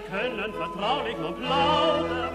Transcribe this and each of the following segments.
können vertraulich nun plaudern.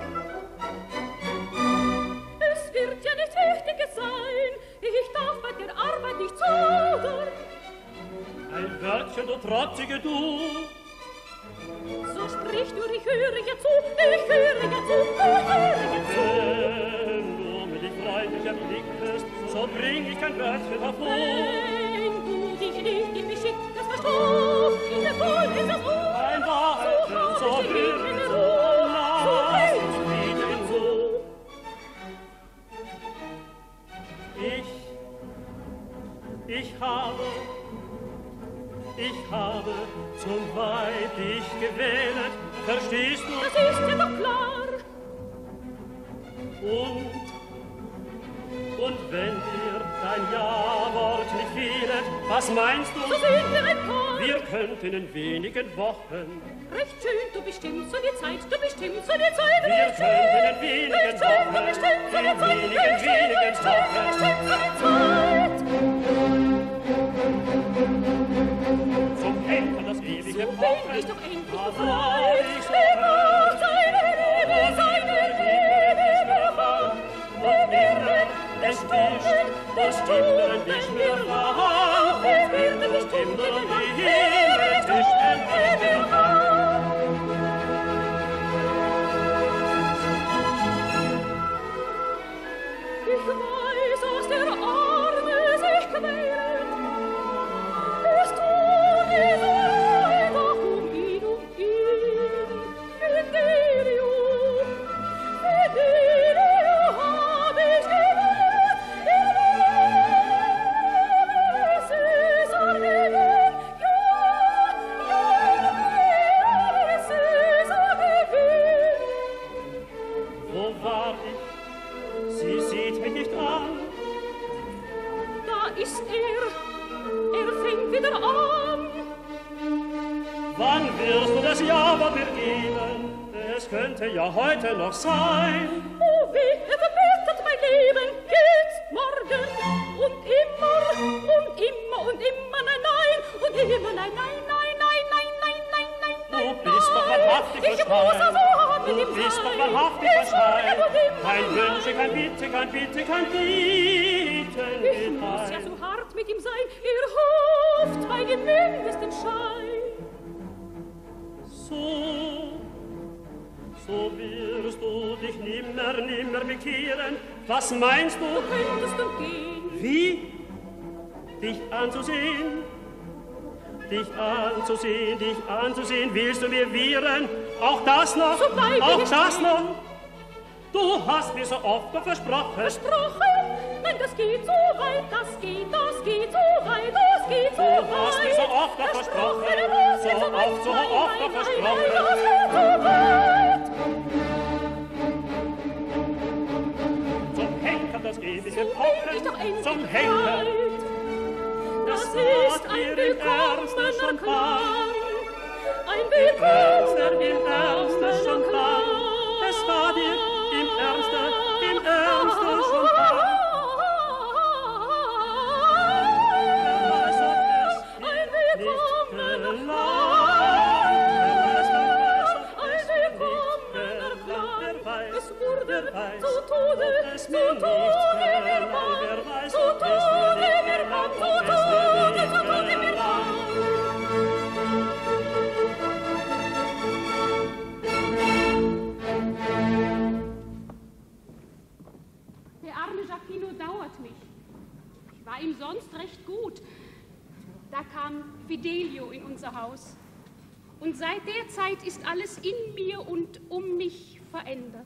Es wird ja nichts Wichtiges sein, ich darf bei der Arbeit nicht zaudern. Ein Wörtchen, du trotzige Du. So sprich nur, ich höre ja zu, ich höre ja zu, ich höre ja zu. Wenn du mich freundlich erblickst, so bring ich kein Wörtchen hervor. Wenn du dich richtig beschickst, verstoß, in der Wohl ist das Ohr. Ein Wahrheit, so hören, so nah, so frieden so. Ich habe zum Weib dich gewählt, verstehst du? Das ist ja doch klar. Und wenn dir dein Ja-Wort nicht fehlet, was meinst du? So sind wir ein Paar. Wir könnten in wenigen Wochen. Recht schön, du bestimmst so die Zeit, du bestimmst so die Zeit. Wir könnten in wenigen Wochen. Du bestimmst so die Zeit, wenigen Wochen. Du bestimmst so die Zeit. Zum Henker das ewige So bin Pochen. ich doch endlich Was befreit. soll ich so Er macht hören? seine Liebe wahr. Und immer es Stunden nicht mehr wahr. Und immer die Himmel nicht mehr wahr. Ich weiß, dass der Arme sich quält. Es tut mir so leid, ach, um ihn. Fidelio hab ich gewählt. Es ist angewählt. Es ist angewählt. Wo war ich? Sie sieht mich nicht an. Da ist er fängt wieder an. Wann wirst du das Ja-Wort mir geben? Es könnte ja heute noch sein. Oh, wie er verbessert mein Leben, jetzt, morgen und immer, nein, nein, und immer, nein, nein, nein, nein, nein, nein, nein, nein, nein. Du bist doch wahrhaftig Ich muss also hart mit ihm Du bist doch sein. wahrhaftig Ich verschreien. sage immer. Kein Wünsche, kein Bitte, kein Bitte, kein Bieten. Ich muss ja so hart mit ihm sein, er hofft bei dem mindesten Schein. So wirst du dich nimmer bekehren. Was meinst Du du? könntest nun gehen. Wie? Dich anzusehen, willst du mir wehren? Auch das noch? So bleib ich auch nicht das stehen. noch? Du hast mir so oft doch versprochen. Versprochen? Nein, das geht so weit, das geht so weit, das geht so weit. Du hast mir so oft doch versprochen. das geht So oft, so nein, oft doch nein, versprochen. nein, das geht so weit. Zum Henker das ewige So bin ich Pochen. doch endlich Zum Henker. bereit. Das Das ist war ein dir im Ernste willkommener schon Klang. Ein Ernste, willkommener schon Klang. klar. Es war dir im Ernste schon klar. Ein willkommener Klang. Es wurde zu Tode mir bang. Zu Tode mir bang. Zu Tode mir bang. Der arme Jacquino dauert mich. Ich war ihm sonst recht gut. Da kam Fidelio in unser Haus. Und seit der Zeit ist alles in mir und um mich verändert.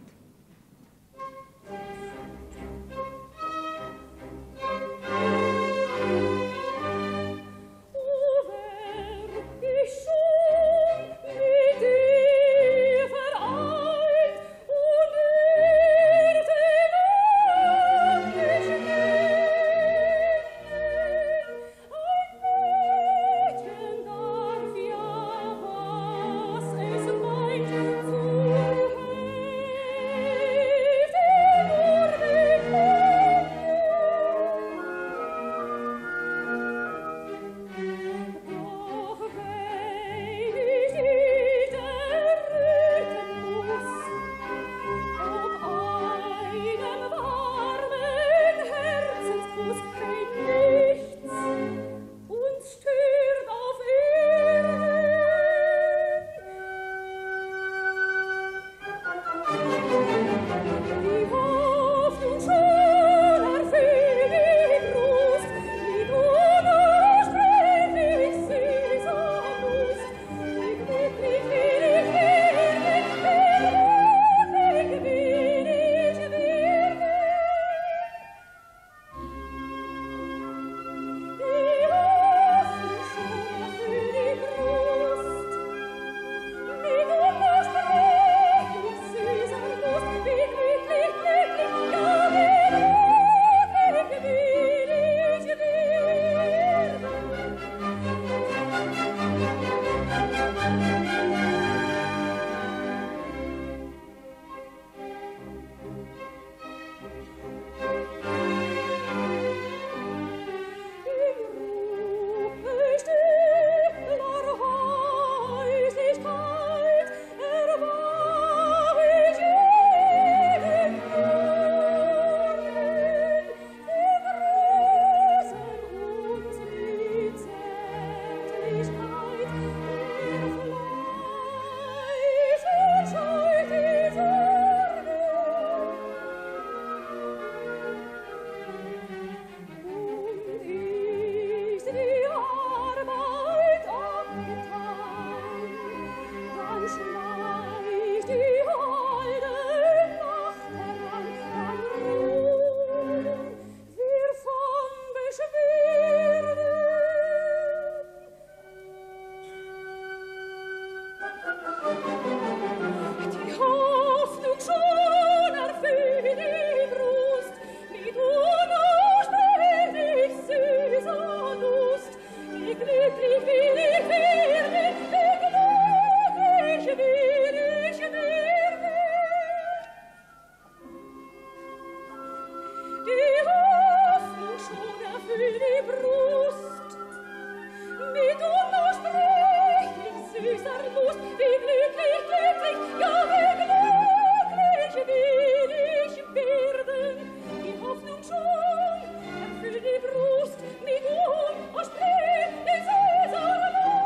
Brust. Mit unersprechlich süßer Lust, wie glücklich, glücklich, ja, wie glücklich will ich werden. Die Hoffnung schon erfüllt die Brust mit unersprechlich süßer Lust.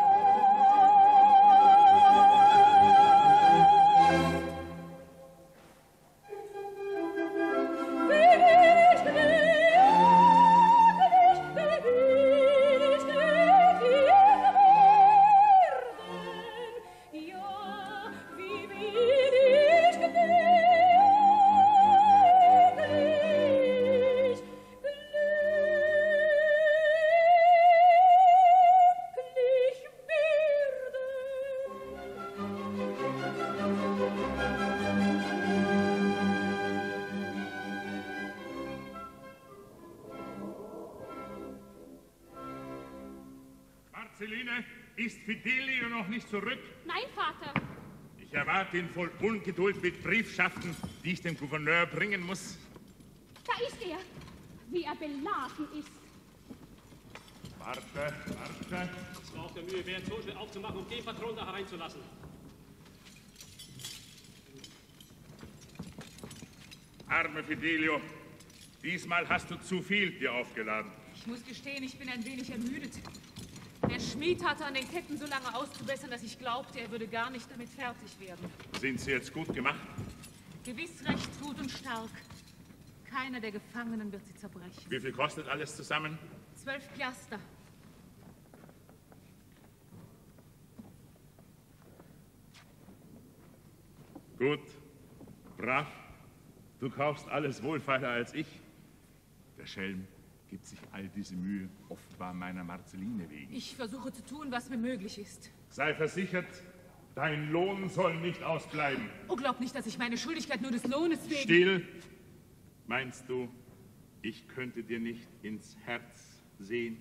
Marceline, ist Fidelio noch nicht zurück? Nein, Vater. Ich erwarte ihn voll Ungeduld mit Briefschaften, die ich dem Gouverneur bringen muss. Da ist er. Wie er beladen ist. Warte, warte. Es war auch der Mühe wert, so schnell aufzumachen und den Patron da hereinzulassen. Arme Fidelio, diesmal hast du zu viel dir aufgeladen. Ich muss gestehen, ich bin ein wenig ermüdet. Der Schmied hatte an den Ketten so lange auszubessern, dass ich glaubte, er würde gar nicht damit fertig werden. Sind sie jetzt gut gemacht? Gewiss recht gut und stark. Keiner der Gefangenen wird sie zerbrechen. Wie viel kostet alles zusammen? 12 Piaster. Gut, brav. Du kaufst alles wohlfeiler als ich. Der Schelm gibt sich all diese Mühe, offenbar meiner Marceline wegen. Ich versuche zu tun, was mir möglich ist. Sei versichert, dein Lohn soll nicht ausbleiben. Oh, glaub nicht, dass ich meine Schuldigkeit nur des Lohnes wegen... Still! Meinst du, ich könnte dir nicht ins Herz sehen?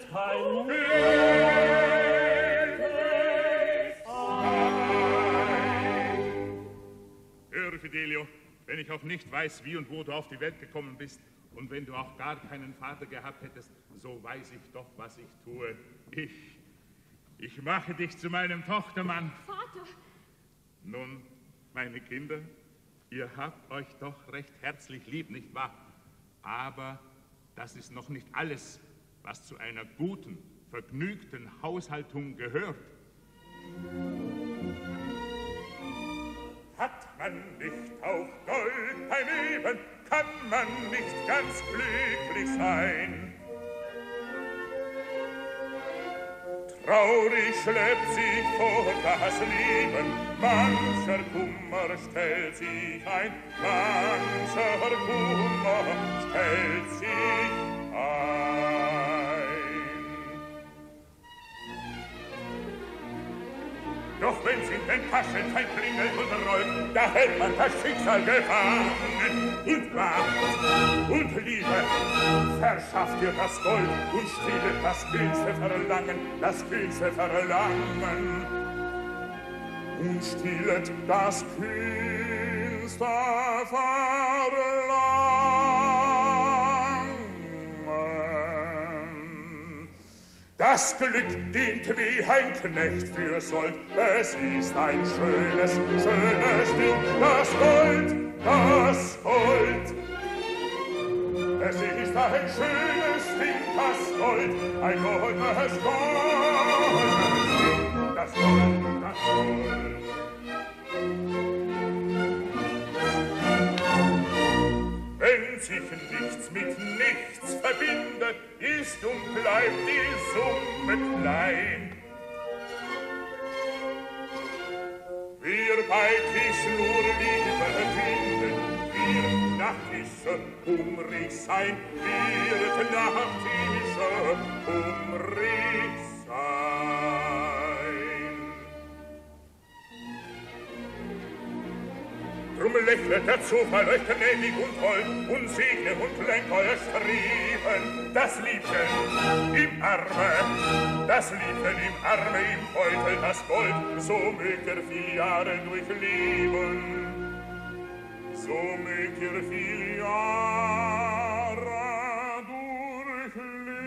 kein Höre, Fidelio, wenn ich auch nicht weiß, wie und wo du auf die Welt gekommen bist, und wenn du auch gar keinen Vater gehabt hättest, so weiß ich doch, was ich tue. Ich mache dich zu meinem Tochtermann. Vater! Nun, meine Kinder, ihr habt euch doch recht herzlich lieb, nicht wahr? Aber das ist noch nicht alles, was zu einer guten, vergnügten Haushaltung gehört. Hat man nicht auch Gold ein Leben, kann man nicht ganz glücklich sein. Traurig schleppt sich vor das Leben, mancher Kummer stellt sich ein, mancher Kummer stellt sich ein. Doch wenn's in den Taschen fein klingelt und rollt, da hält man das Schicksal gefangen. Und Macht und Liebe verschafft dir das Gold und stillet das kühnste Verlangen, das kühnste Verlangen. Und stillet das kühnste Verlangen. Das Glück dient wie ein Knecht für Sold. Es ist ein schönes, schönes Ding, das Gold, das Gold. Es ist ein schönes Ding, das Gold, ein goldenes Gold. Das Gold, das Gold. Wenn sich nichts mit nichts verbindet, ist und bleibt die Summe klein. Wir bei Tisch nur Liebe finden, wird nach Tische hungrig sein, wird nach Tische hungrig sein. Drum lächelt der Zufall euch gnädig und hold und segne und lenkt euer Streben. Das Liebchen im Arme, das Liebchen im Arme, im Beutel das Gold, so mögt ihr viel Jahre durchleben. So mögt ihr viel Jahre durchleben.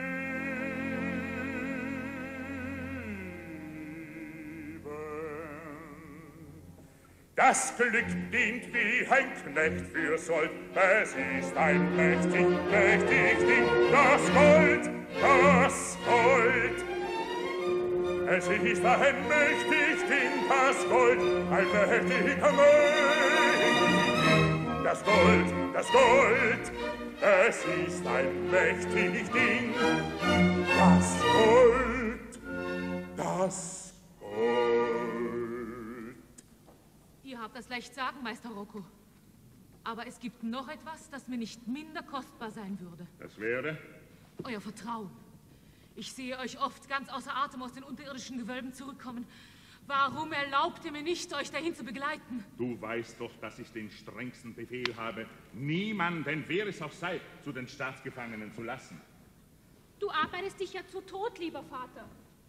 Das Glück dient wie ein Knecht für Sold. Es ist ein mächtig, mächtig Ding, das Gold, das Gold. Es ist ein mächtig Ding, das Gold, ein mächtiger Mächtig. Das Gold, das Gold. Es ist ein mächtig Ding, das Gold, das Gold. Ihr habt das leicht sagen, Meister Rocco. Aber es gibt noch etwas, das mir nicht minder kostbar sein würde. Das wäre? Euer Vertrauen. Ich sehe euch oft ganz außer Atem aus den unterirdischen Gewölben zurückkommen. Warum erlaubt ihr mir nicht, euch dahin zu begleiten? Du weißt doch, dass ich den strengsten Befehl habe, niemanden, wer es auch sei, zu den Staatsgefangenen zu lassen. Du arbeitest dich ja zu Tod, lieber Vater.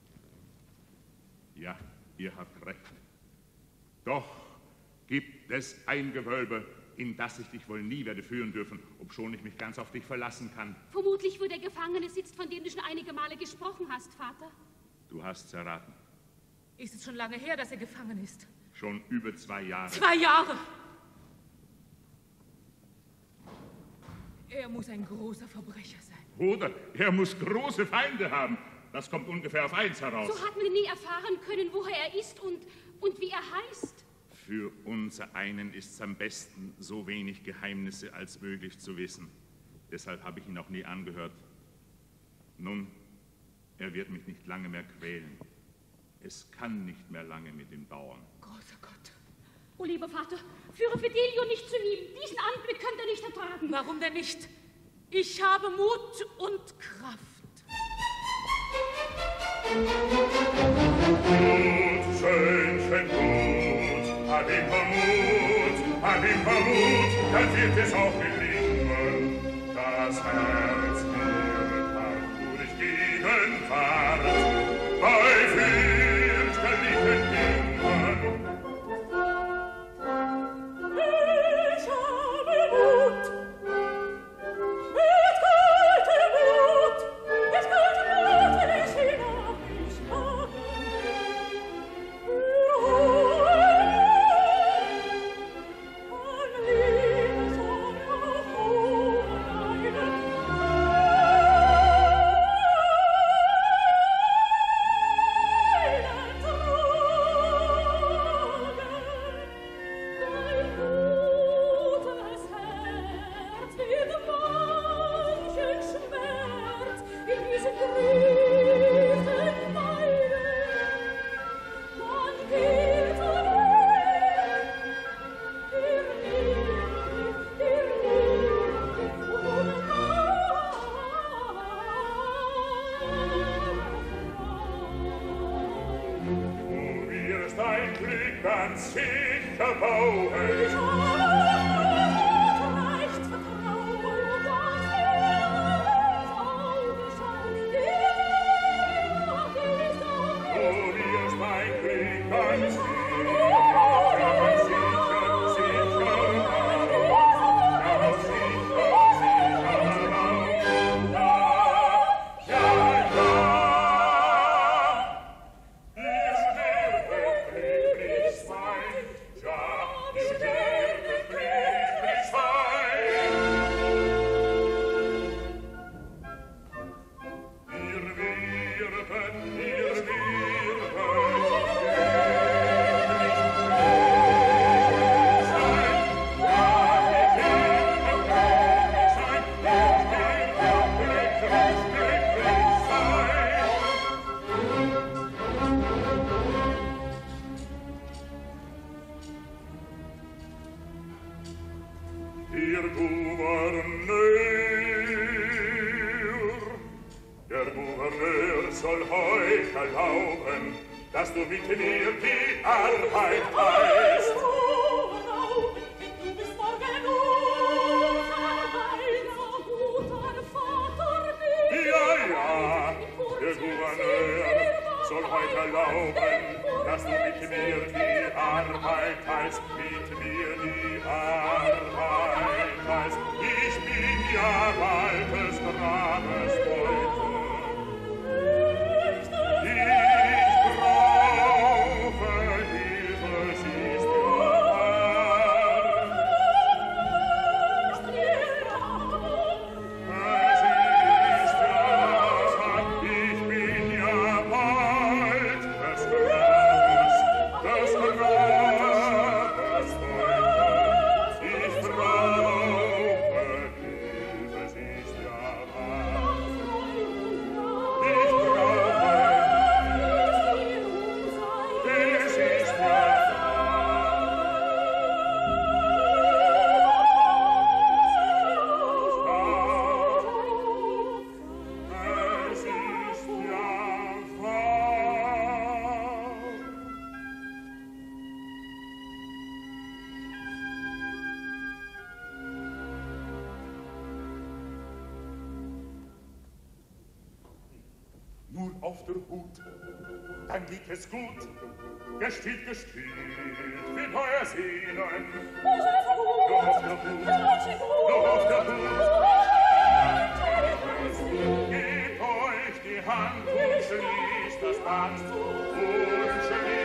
Ja, ihr habt recht. Doch gibt es ein Gewölbe, in das ich dich wohl nie werde führen dürfen, obschon ich mich ganz auf dich verlassen kann. Vermutlich, wo der Gefangene sitzt, von dem du schon einige Male gesprochen hast, Vater. Du hast's erraten. Ist es schon lange her, dass er gefangen ist? Schon über 2 Jahre. 2 Jahre! Er muss ein großer Verbrecher sein. Oder er muss große Feinde haben. Das kommt ungefähr auf 1 heraus. So hat man nie erfahren können, woher er ist und wie er heißt. Für unser einen ist es am besten, so wenig Geheimnisse als möglich zu wissen. Deshalb habe ich ihn auch nie angehört. Nun, er wird mich nicht lange mehr quälen. Es kann nicht mehr lange mit ihm dauern. Großer Gott. Oh, lieber Vater, führe Fidelio nicht zu ihm. Diesen Anblick könnt er nicht ertragen. Warum denn nicht? Ich habe Mut und Kraft. Gut, Söhnchen, gut, hab immer Mut, dann wird es auch gelingen. Das Herz wird hart durchgehen, Glück ganz sicher bauen. Auf der Hut, dann geht es gut, gestielt, für neue Sehnen. Nur auf der Hut, nur auf der Hut. Gebt euch die Hand und schließt das Band und schließt das Band.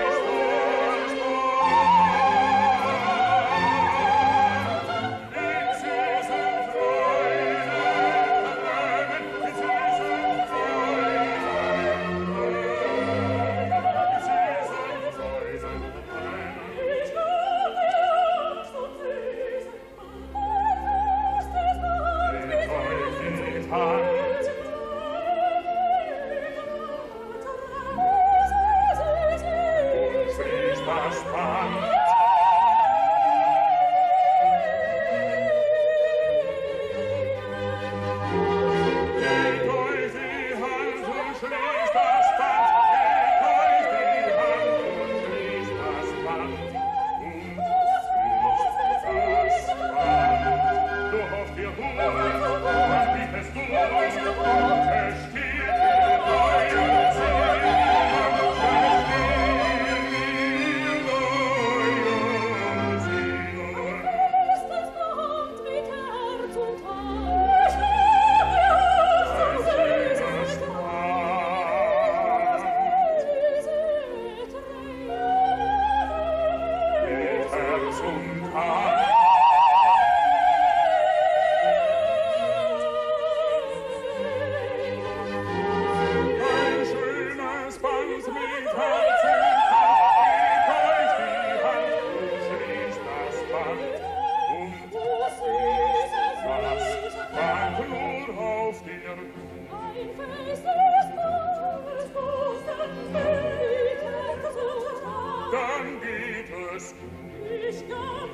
Dann geht es. Ich kann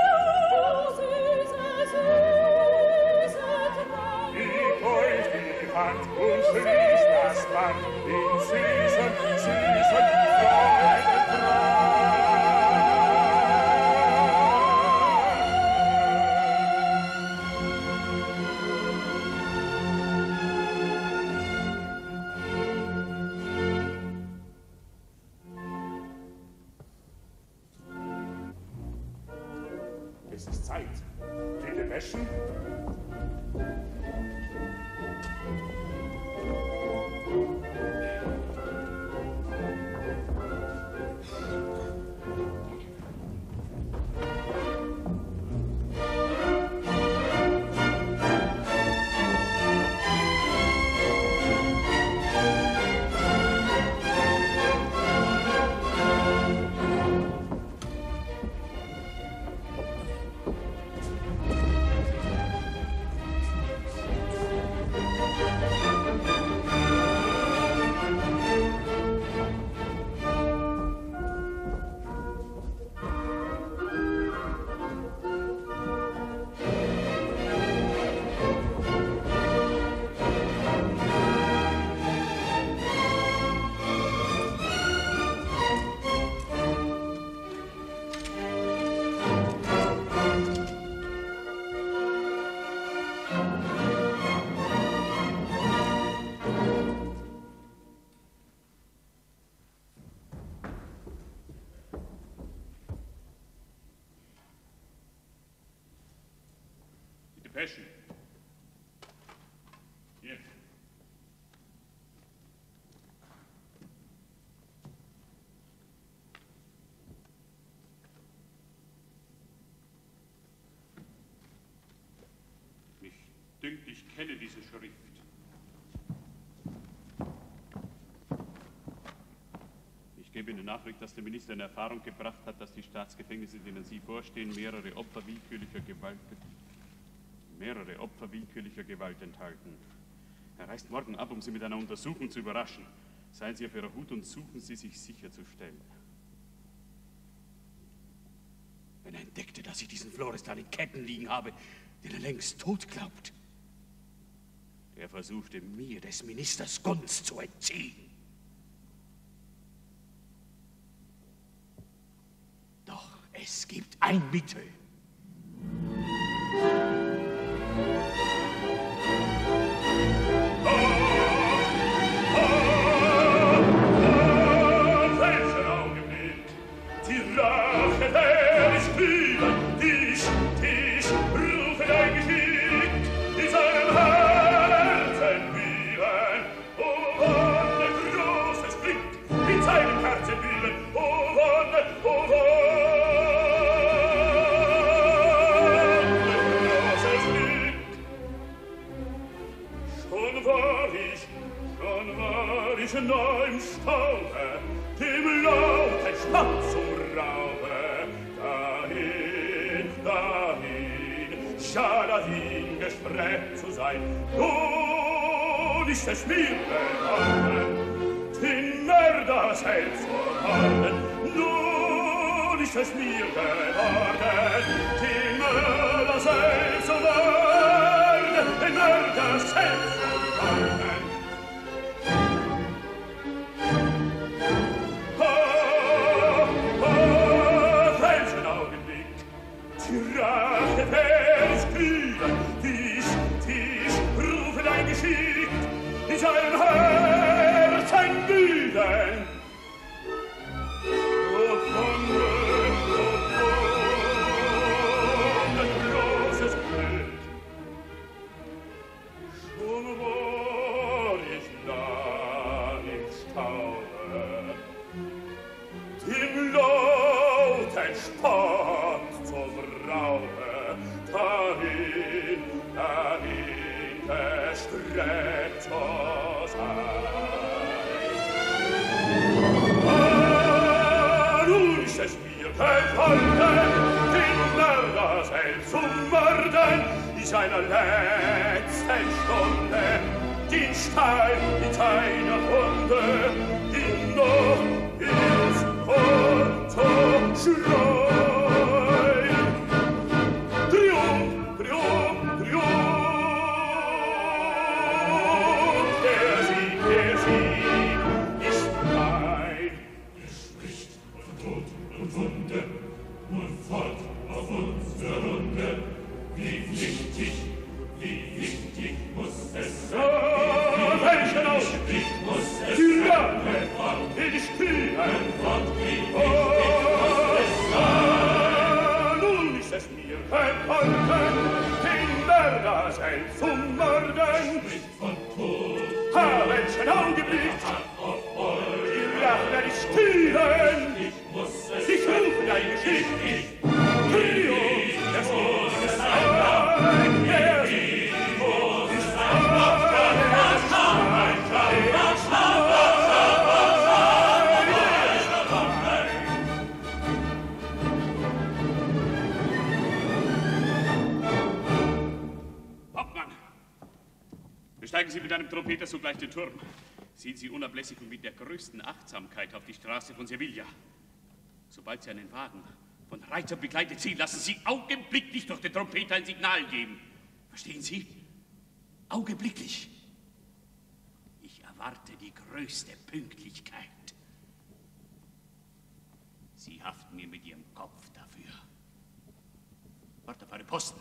Gebt euch die Hand und schließt das Band in süßen, süßen Freudentraum. Es ist Zeit. Die Depeschen? Depeschen. Hier. Mich dünkt, ich kenne diese Schrift. Ich gebe Ihnen Nachricht, dass der Minister in Erfahrung gebracht hat, dass die Staatsgefängnisse, denen Sie vorstehen, mehrere Opfer willkürlicher Gewalt enthalten. Er reist morgen ab, um Sie mit einer Untersuchung zu überraschen. Seien Sie auf Ihrer Hut und suchen Sie, sich sicherzustellen. Wenn er entdeckte, dass ich diesen Florestan in Ketten liegen habe, den er längst tot glaubt, der versuchte mir des Ministers Gunst zu entziehen. Doch es gibt ein Mittel. Nah im Staube, dem lauten Schmack zum Raube, dahin, ja dahin gestreckt zu sein. Nun ist es mir geworden, den Mörder selbst zu haben. Nun ist es mir geworden, den Mörder selbst zu werden, den Mörder selbst zu haben. Rache werd's kühlen, dich rufe dein Geschick, in seinem Herzen wühlen. O Wunder, großes Glück. Schon war ich nah im Staube, dem lauten Spott zum Raube, dahin gestreckt zu sein. Nun ist es mir gefallen, den Mörder selbst zu morden, in seiner letzten Stunde, den Stein mit seiner Wunde, ihn noch ins Porto schreien. Triumph, Triumph, Triumph, der Sieg ist mein. Er spricht von Tod und Wunde und fort auf unsere Runde. Wie wichtig muss es sein? Welchen Augenblick muss es die sein? Rache will ich kühlen. Fort, wie wichtig muss es sein? Nun ist es mir Besteigen Sie mit einem Trompeter sogleich den Turm. Ziehen Sie unablässig und mit der größten Achtsamkeit auf die Straße von Sevilla. Sobald Sie einen Wagen von Reitern begleitet sehen, lassen Sie augenblicklich durch den Trompeter ein Signal geben. Verstehen Sie? Augenblicklich. Ich erwarte die größte Pünktlichkeit. Sie haften mir mit Ihrem Kopf dafür. Warte auf einen Posten.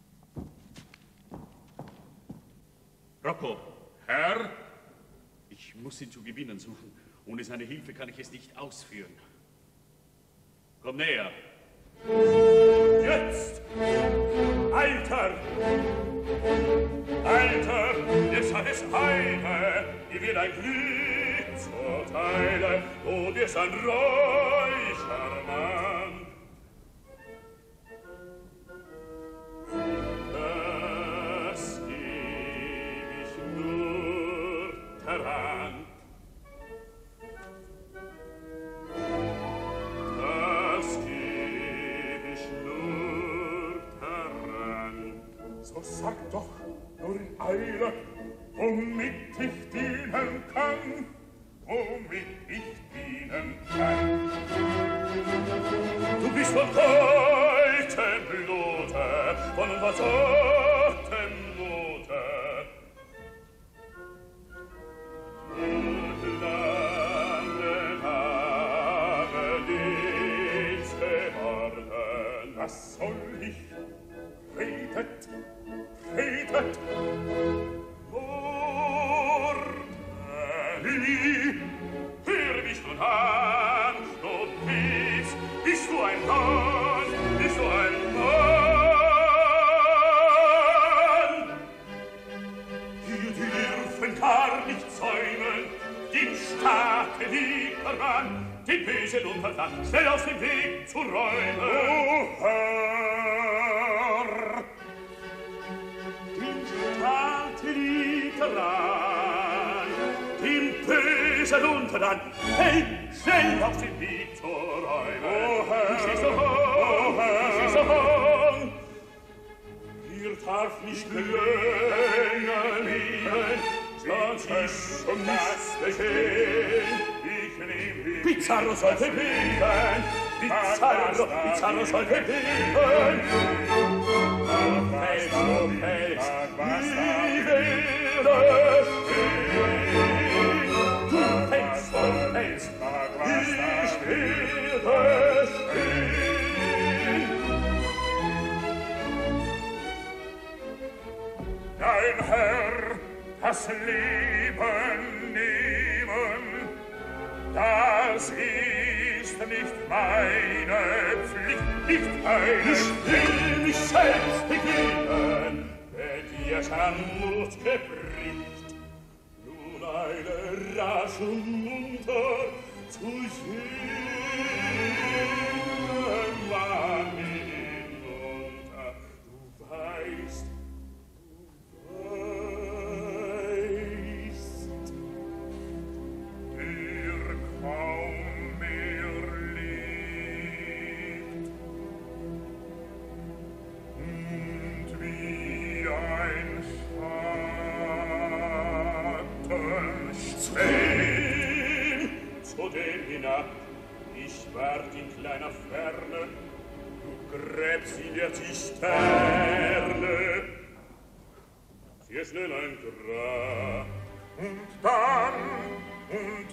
Rocco. Herr? Ich muss ihn zu gewinnen suchen. Ohne seine Hilfe kann ich es nicht ausführen. Komm näher. Jetzt! Alter! Alter, jetzt hat es eine, die will ein Glück zur Teile, du bist ein reicher Mann. Das geb ich nur daran. Das geb ich nur daran. So sag doch nur in Eile, womit ich dienen kann, womit ich dienen kann. Du bist von kaltem Blute, von versagtem Mute. Und lange habe Dienst geworden. Was soll ich? Redet, redet, Mordeli, hör mich nun an, du bist du ein Mann, bist du ein Mann. Die dürfen gar nicht säumen, dem Staate liegt daran, den bösen Untergang schnell aus dem Weg zu räumen. O Herr, dem Staate liegt daran, dem bösen Untergang schnell aus dem Weg zu räumen. O Herr, ich steh so hoch, ich steh so hoch. Ihr darf nicht länger leben, sonst ist schon das geschehen. Ich nehm Pizarro sollte leben, Pizarro sollte leben. Fels, ich werde stehen. Du fällst, ich werde stehen. Dein Herr, das Leben nehmen, das ist nicht meine Pflicht, nicht meine. Ich will mich selbst begeben, wenn dir Schamut gebricht, nun eine rasch und munter zu sehen, Mann hinunter, du weißt, kaum mehr lebt und wie ein Schatten schwebt zu dem hinab. Ich ward in kleiner Ferne, du gräbst in der Zisterne, sehr schnell ein Grab und dann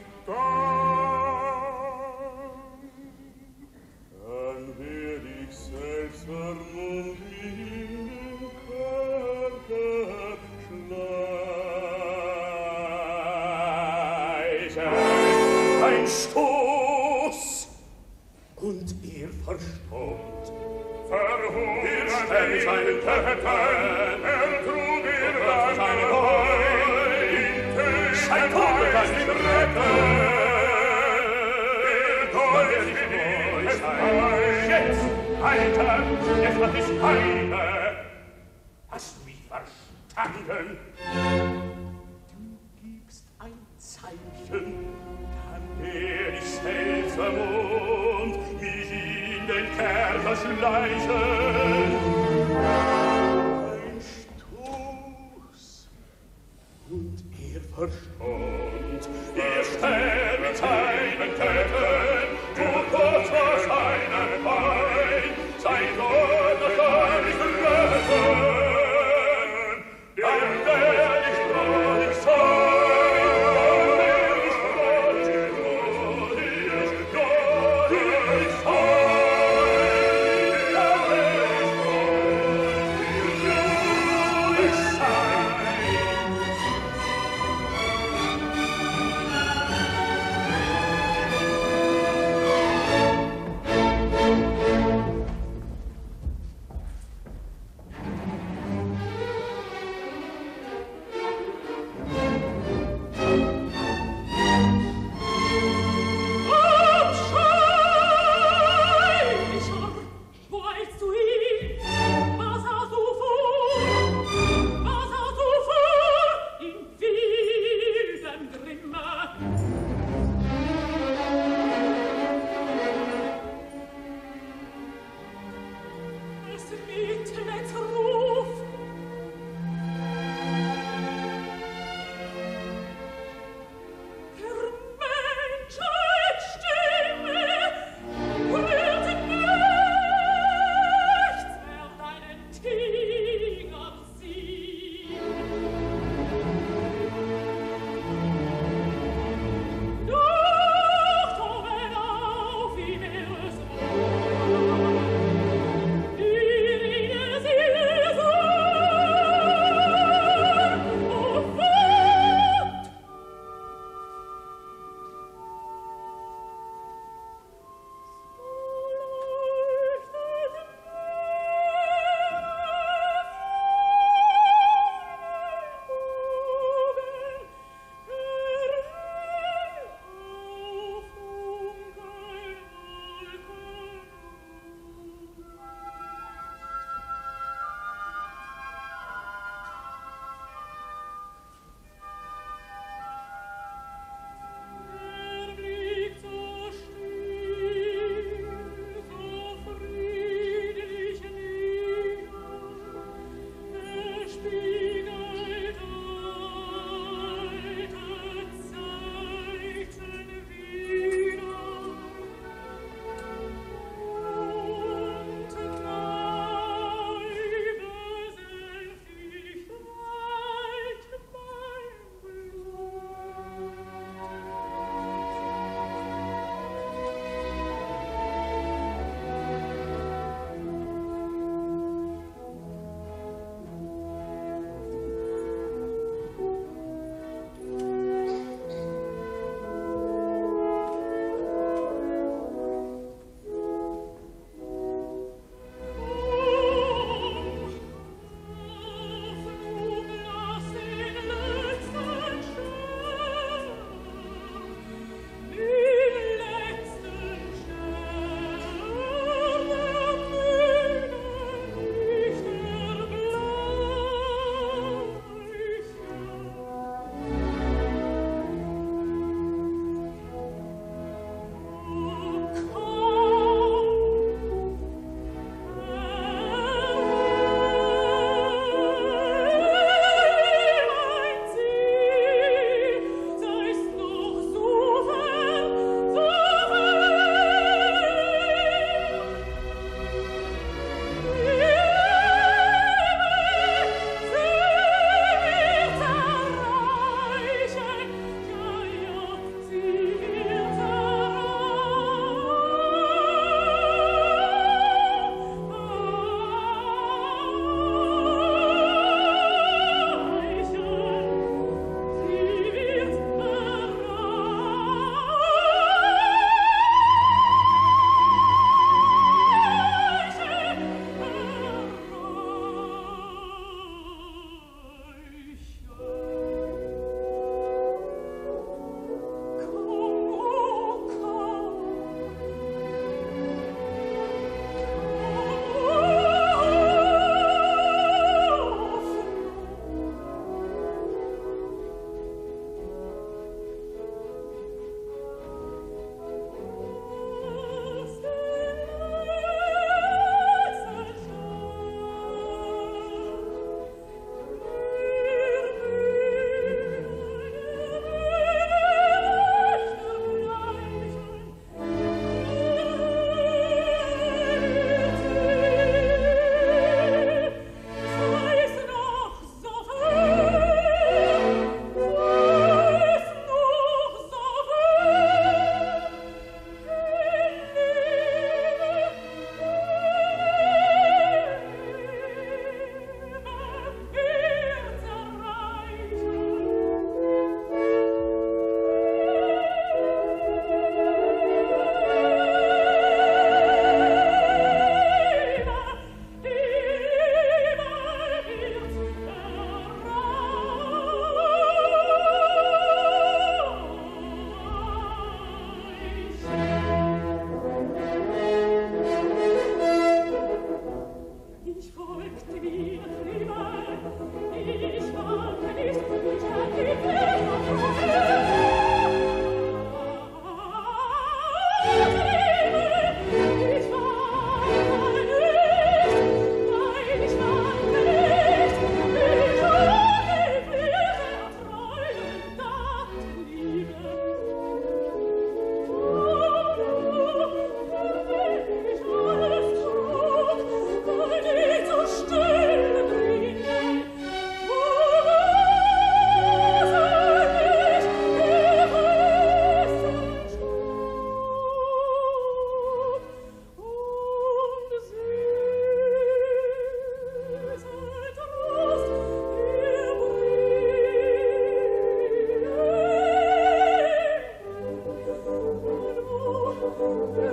werd ich selbst vermummt in den Körper schleichen. Ein Stoß und er verstummt. Verhungert er seinen Körper, trug seine Heu, sein Tod kann ihn retten. Jetzt, Alter, jetzt hat es eine. Hast du mich verstanden? Du gibst ein Zeichen, dann werd ich selbst vermummt, mich in den Kerker schleichen. Ein Stoß und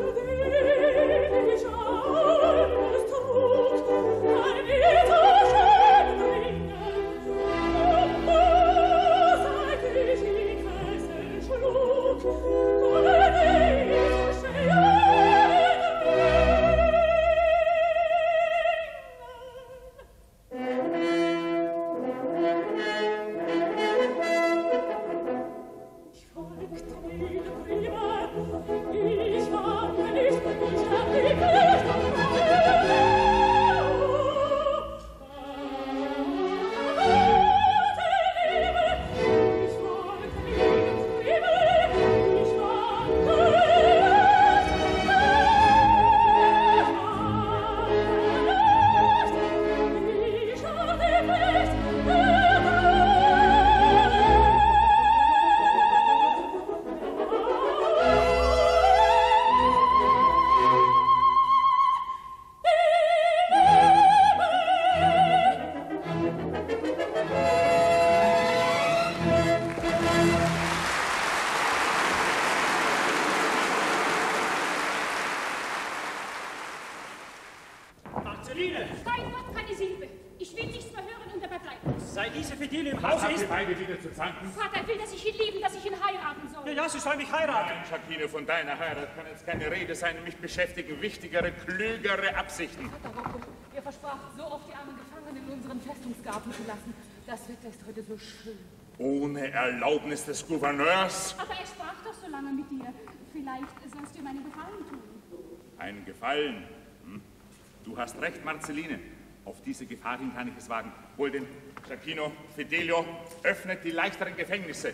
Von deiner Heirat kann jetzt keine Rede sein. Mich beschäftigen wichtigere, klügere Absichten. Vater Rocco, ihr verspracht so oft, die armen Gefangenen in unseren Festungsgarten zu lassen. Das Wetter ist heute so schön. Ohne Erlaubnis des Gouverneurs? Aber er sprach doch so lange mit dir. Vielleicht sollst du ihm einen Gefallen tun. Einen Gefallen? Hm? Du hast recht, Marceline. Auf diese Gefahr hin kann ich es wagen. Wohl denn, Giacchino, Fidelio, öffnet die leichteren Gefängnisse.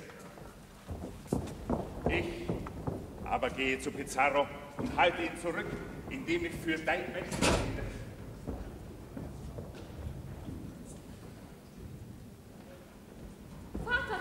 Ich aber gehe zu Pizarro und halte ihn zurück, indem ich für dein Bestes rede. Vater!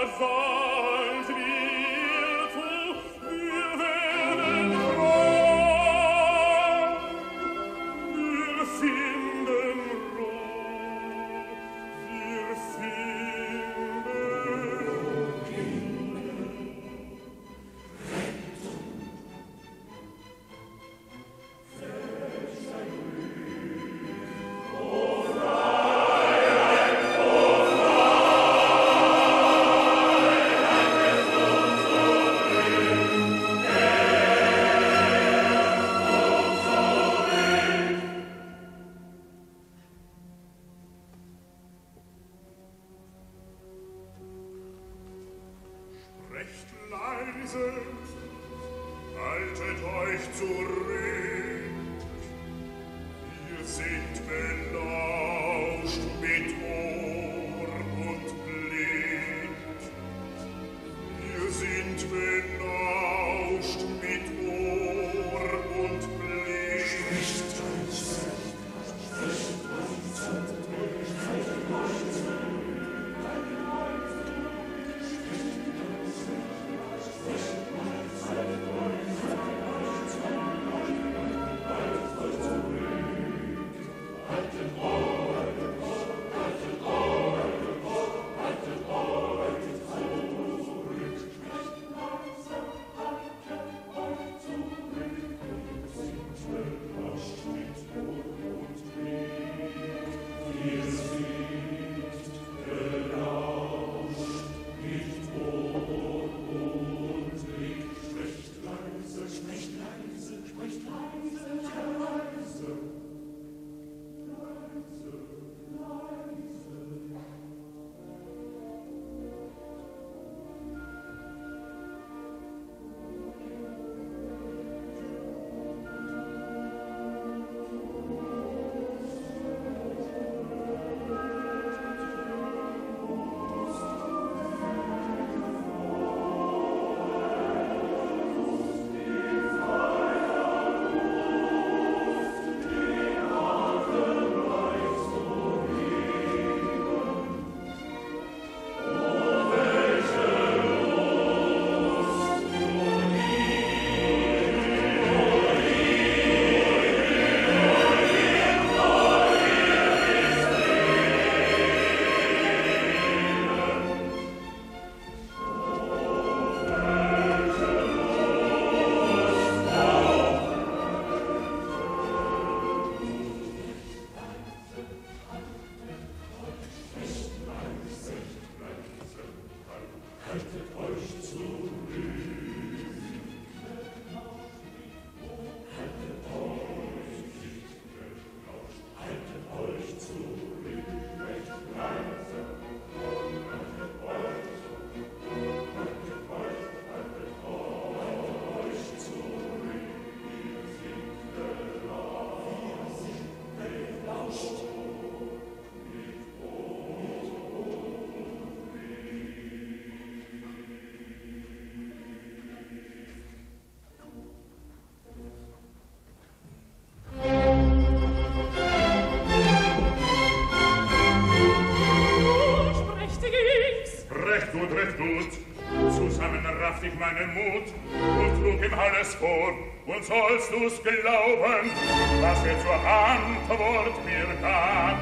meinen Mut und trug ihm alles vor. Und sollst du's glauben, was zur Antwort mir gab?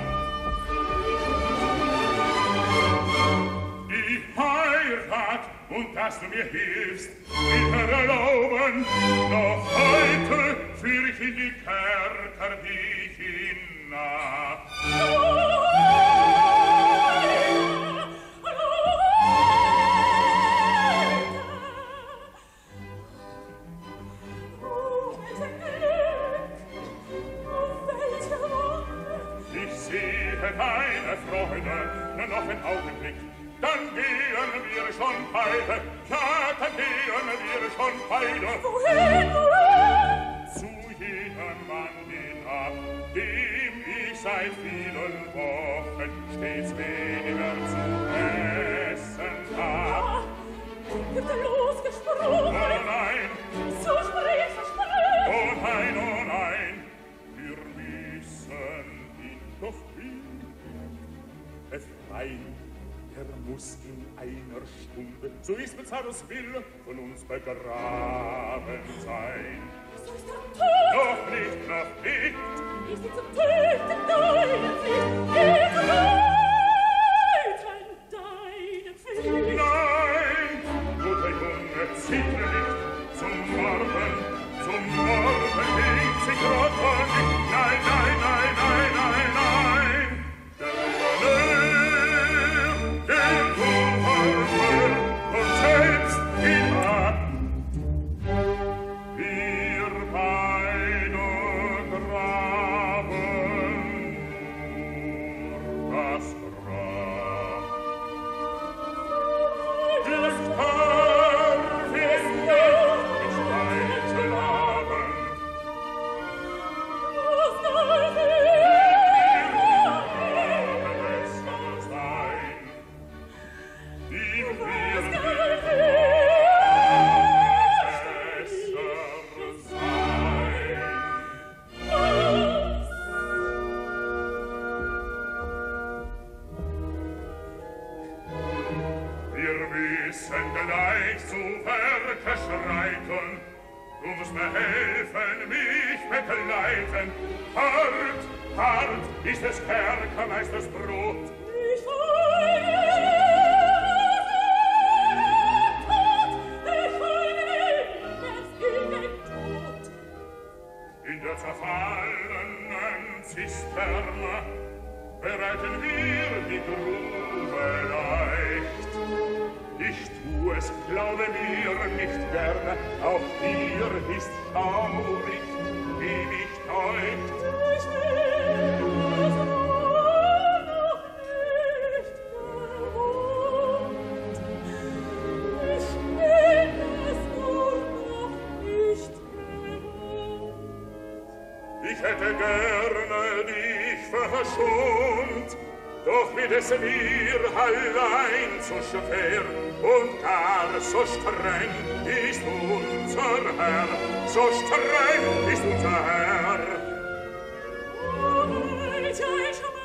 Die Heirat, und dass du mir hilfst, will erlauben, noch heute führ ich in die Kerker dich hinab. Deine Freude, noch ein Augenblick, dann gehen wir schon beide, ja, dann gehen wir schon beide. Wohin, wohin? Zu jenem Mann hinab, dem ich seit vielen Wochen stets weniger zu essen hab. Wird er losgesprochen? Oh nein! So sprich, sprich! Oh nein, oh nein! Wir müssen ihn doch befreien. Er muss muss in einer Stunde, so ist Bezahlos will, von uns begraben sein. So ist er tot! Noch nicht, noch nicht! Ist er zum Töten deinen Pflicht? Ist er deinen Pflicht? Nein, guter Junge, zittert nicht, zum Morgen hinkt sich Rotter nicht. Nein, nein, nein, nein, nein, nein! Der Gouverneur kommt selbst hinab. Wir beide graben das Grab. Das Grab ist nicht mit Stein haben. Gleich zu Werke schreiten, du musst mir helfen, mich begleiten. Hart, hart ist des Kerkermeisters Brot. Ich weine, in der zerfallenen Zisterne bereiten wir die Grube leicht. Ich tu es, glaube mir, nicht gerne, auch dir ist schaurig, wie mich täucht. Ich will es nur noch nicht gewohnt. Ich will es nur noch nicht gewohnt. Ich hätte gerne dich verschont, doch wird es mir allein zu schwer und gar so streng ist unser Herr, so streng ist unser Herr. Oh, welch ein Schmerz!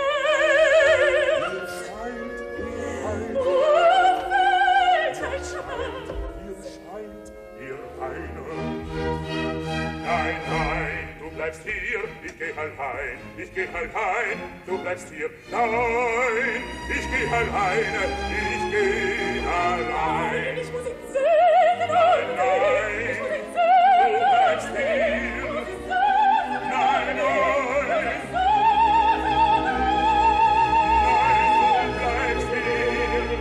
Oh, welch ein Schmerz! Ihr scheint, ihr weinen. Nein, nein, du bleibst hier, ich geh allein, ich geh allein, du bleibst hier. Nein, ich geh alleine, ich geh allein. Ich muss ihn sehen, nein, nein, ich muss ihn sehen, du bleibst hier. ich muss ihn sehen, Nein, nein, nein, du bleibst hier.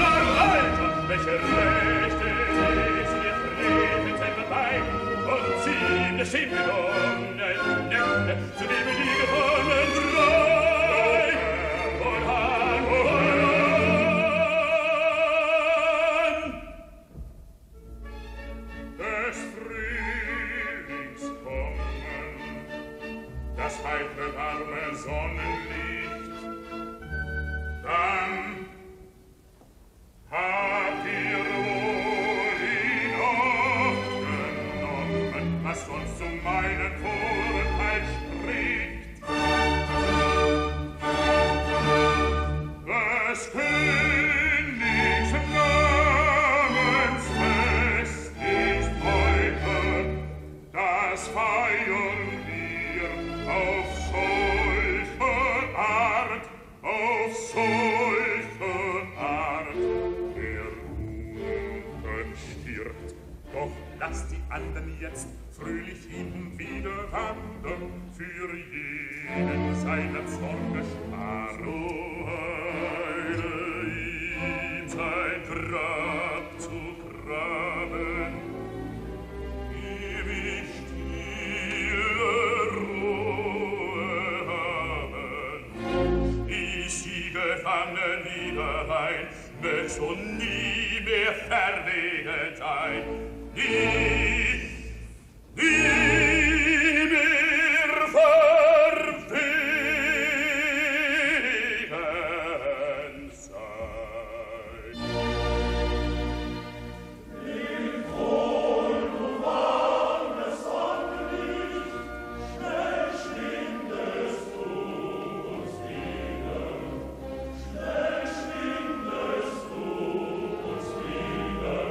Welche Rechte ist ihr Frieden bei und sie das heitere warme Sonnenlicht. Dann habt ihr wohl in Acht genommen, was uns zu meinem Vorteil spricht. Des Königs Namensfest ist heute, das feiern wir auf solche Art, der Unken stirbt. Doch lasst die anderen jetzt fröhlich hin wieder wandern, für jeden seiner Zorne sparen. Ihm sein Grab zu graben, ewig stille Ruhe haben. Ist sie gefangen wieder ein, möcht's und nie mehr verwegen sein. Nie mehr verwegen sein. Im Wohl, du warmes Sonnenlicht, schnell schwindest du uns wieder. Schnell schwindest du uns wieder.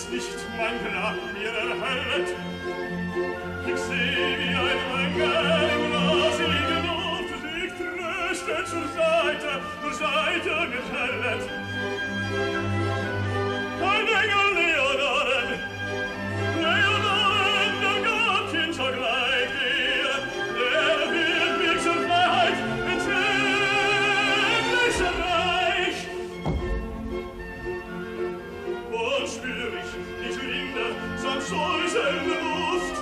es nicht mein Grab mir erhellet. Ich seh wie ein Engel im rosigen Luft sich tröstet zur Seite mir schellet. Ein Engel Leonoren, der Gattin so gleich dir, der wird mich zur Freiheit ins himmlische Reich. Wohl spür ich die Rinde samt säuselnder Luft.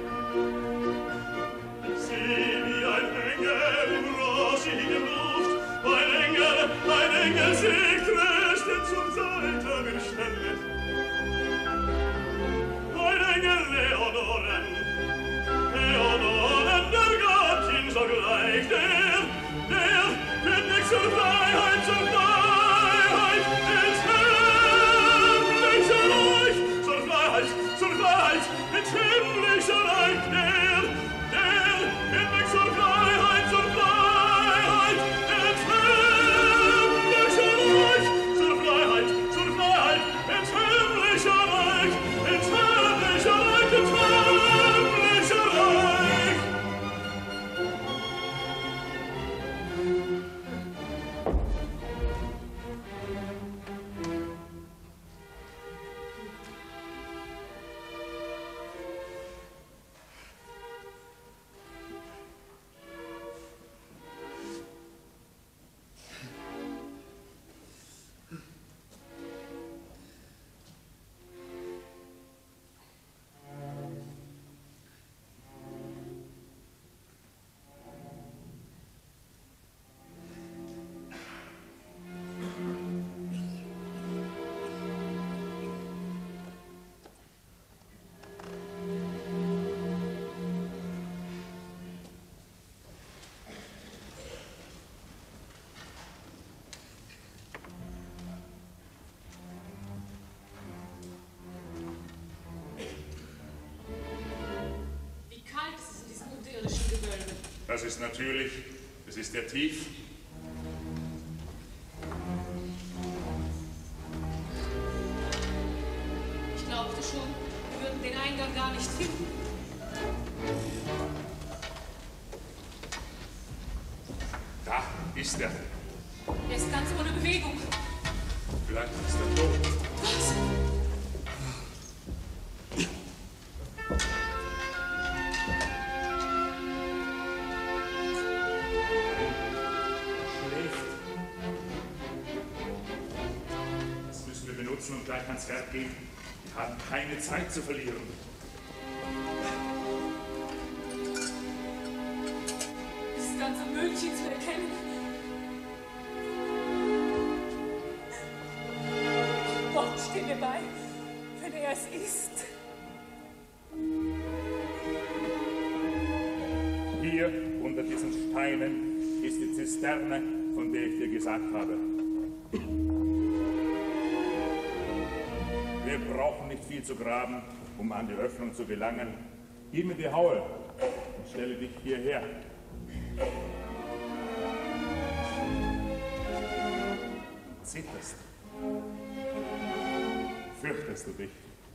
Ich seh wie ein Engel im rosigen Luft, ein Engel sich tröstet zur Seite mir stellet. Ein Engel Leonoren, der Gattin so gleich, der wird mich zur Freiheit ins himmlische Reich, zur Freiheit ins himmlische Reich, der wird mich zur Freiheit ins himmlische Reich, zur Freiheit ins himmlische Reich, ins himmlische Reich. Das ist natürlich, es ist sehr tief. Ich glaubte schon, wir würden den Eingang gar nicht finden. Da ist er. Er ist ganz ohne Bewegung. Vielleicht ist er tot. Was? Und gleich ans Werk gehen. Wir haben keine Zeit zu verlieren. Es ist ganz unmöglich, ihn zu erkennen. Gott, steh mir bei, wenn er es ist. Hier unter diesen Steinen ist die Zisterne, von der ich dir gesagt habe. Wir brauchen nicht viel zu graben, um an die Öffnung zu gelangen. Gib mir die Haue und stelle dich hierher. Zitterst. Fürchtest du dich?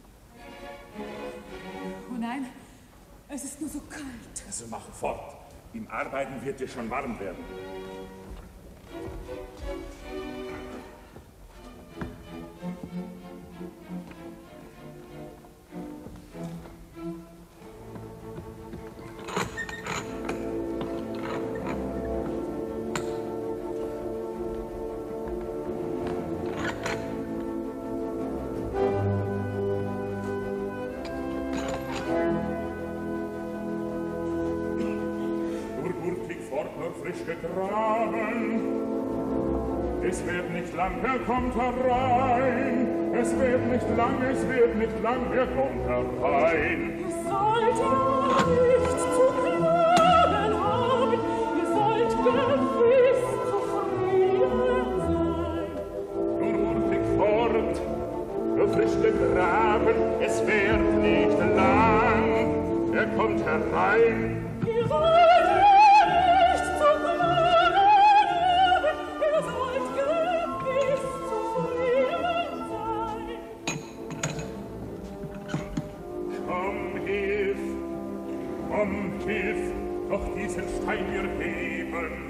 Oh nein, es ist nur so kalt. Also mach fort. Im Arbeiten wird dir schon warm werden. Es wird nicht lang, er kommt herein. Es wird nicht lang, er kommt herein. Ihr sollt nicht zu klagen haben, ihr sollt gewiss zufrieden sein. Nun hurtig fort, frisch begraben, es wird nicht lang, er kommt herein. Ihr sollt nicht zu klagen haben, ihr sollt gewiss zufrieden sein. Komm, hilf, doch diesen Stein wir heben.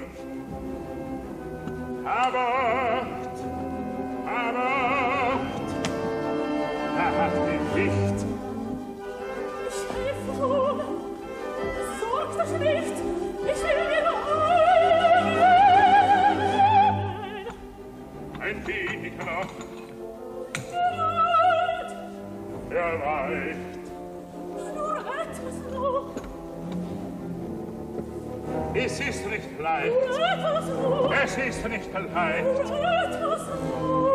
Abacht, Abacht, da hat die Licht. Ich helfe wohl, sorgt euch nicht, ich will mir ein wenig noch. bereit. Er weicht. Nur etwas noch. Es ist nicht leicht. Nur etwas noch. Es ist nicht leicht. Nur etwas noch.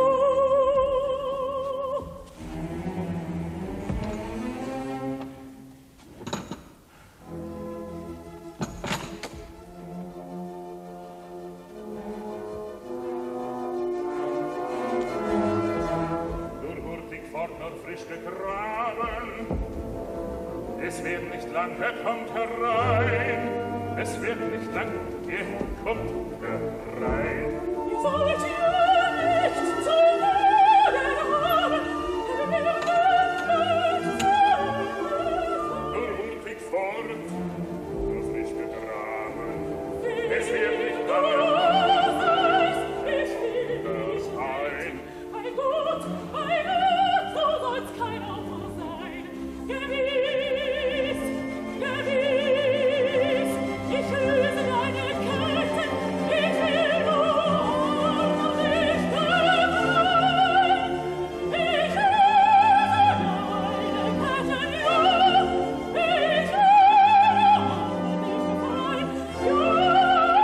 Es wird nicht lang, er kommt herein. Es wird nicht lang, er kommt herein. Ihr sollt ja nicht zu Wagen haben, wir werden Nur hurtig fort, nur frisch gegraben. Es wird nicht lang, ich will nicht ein. Ein Gott, so soll's kein Opfer sein. Gewiss, gewiss, ich löse deine Ketten, ich will nur nicht bereit. Ich löse deine Ketten, ja, ich will nur nicht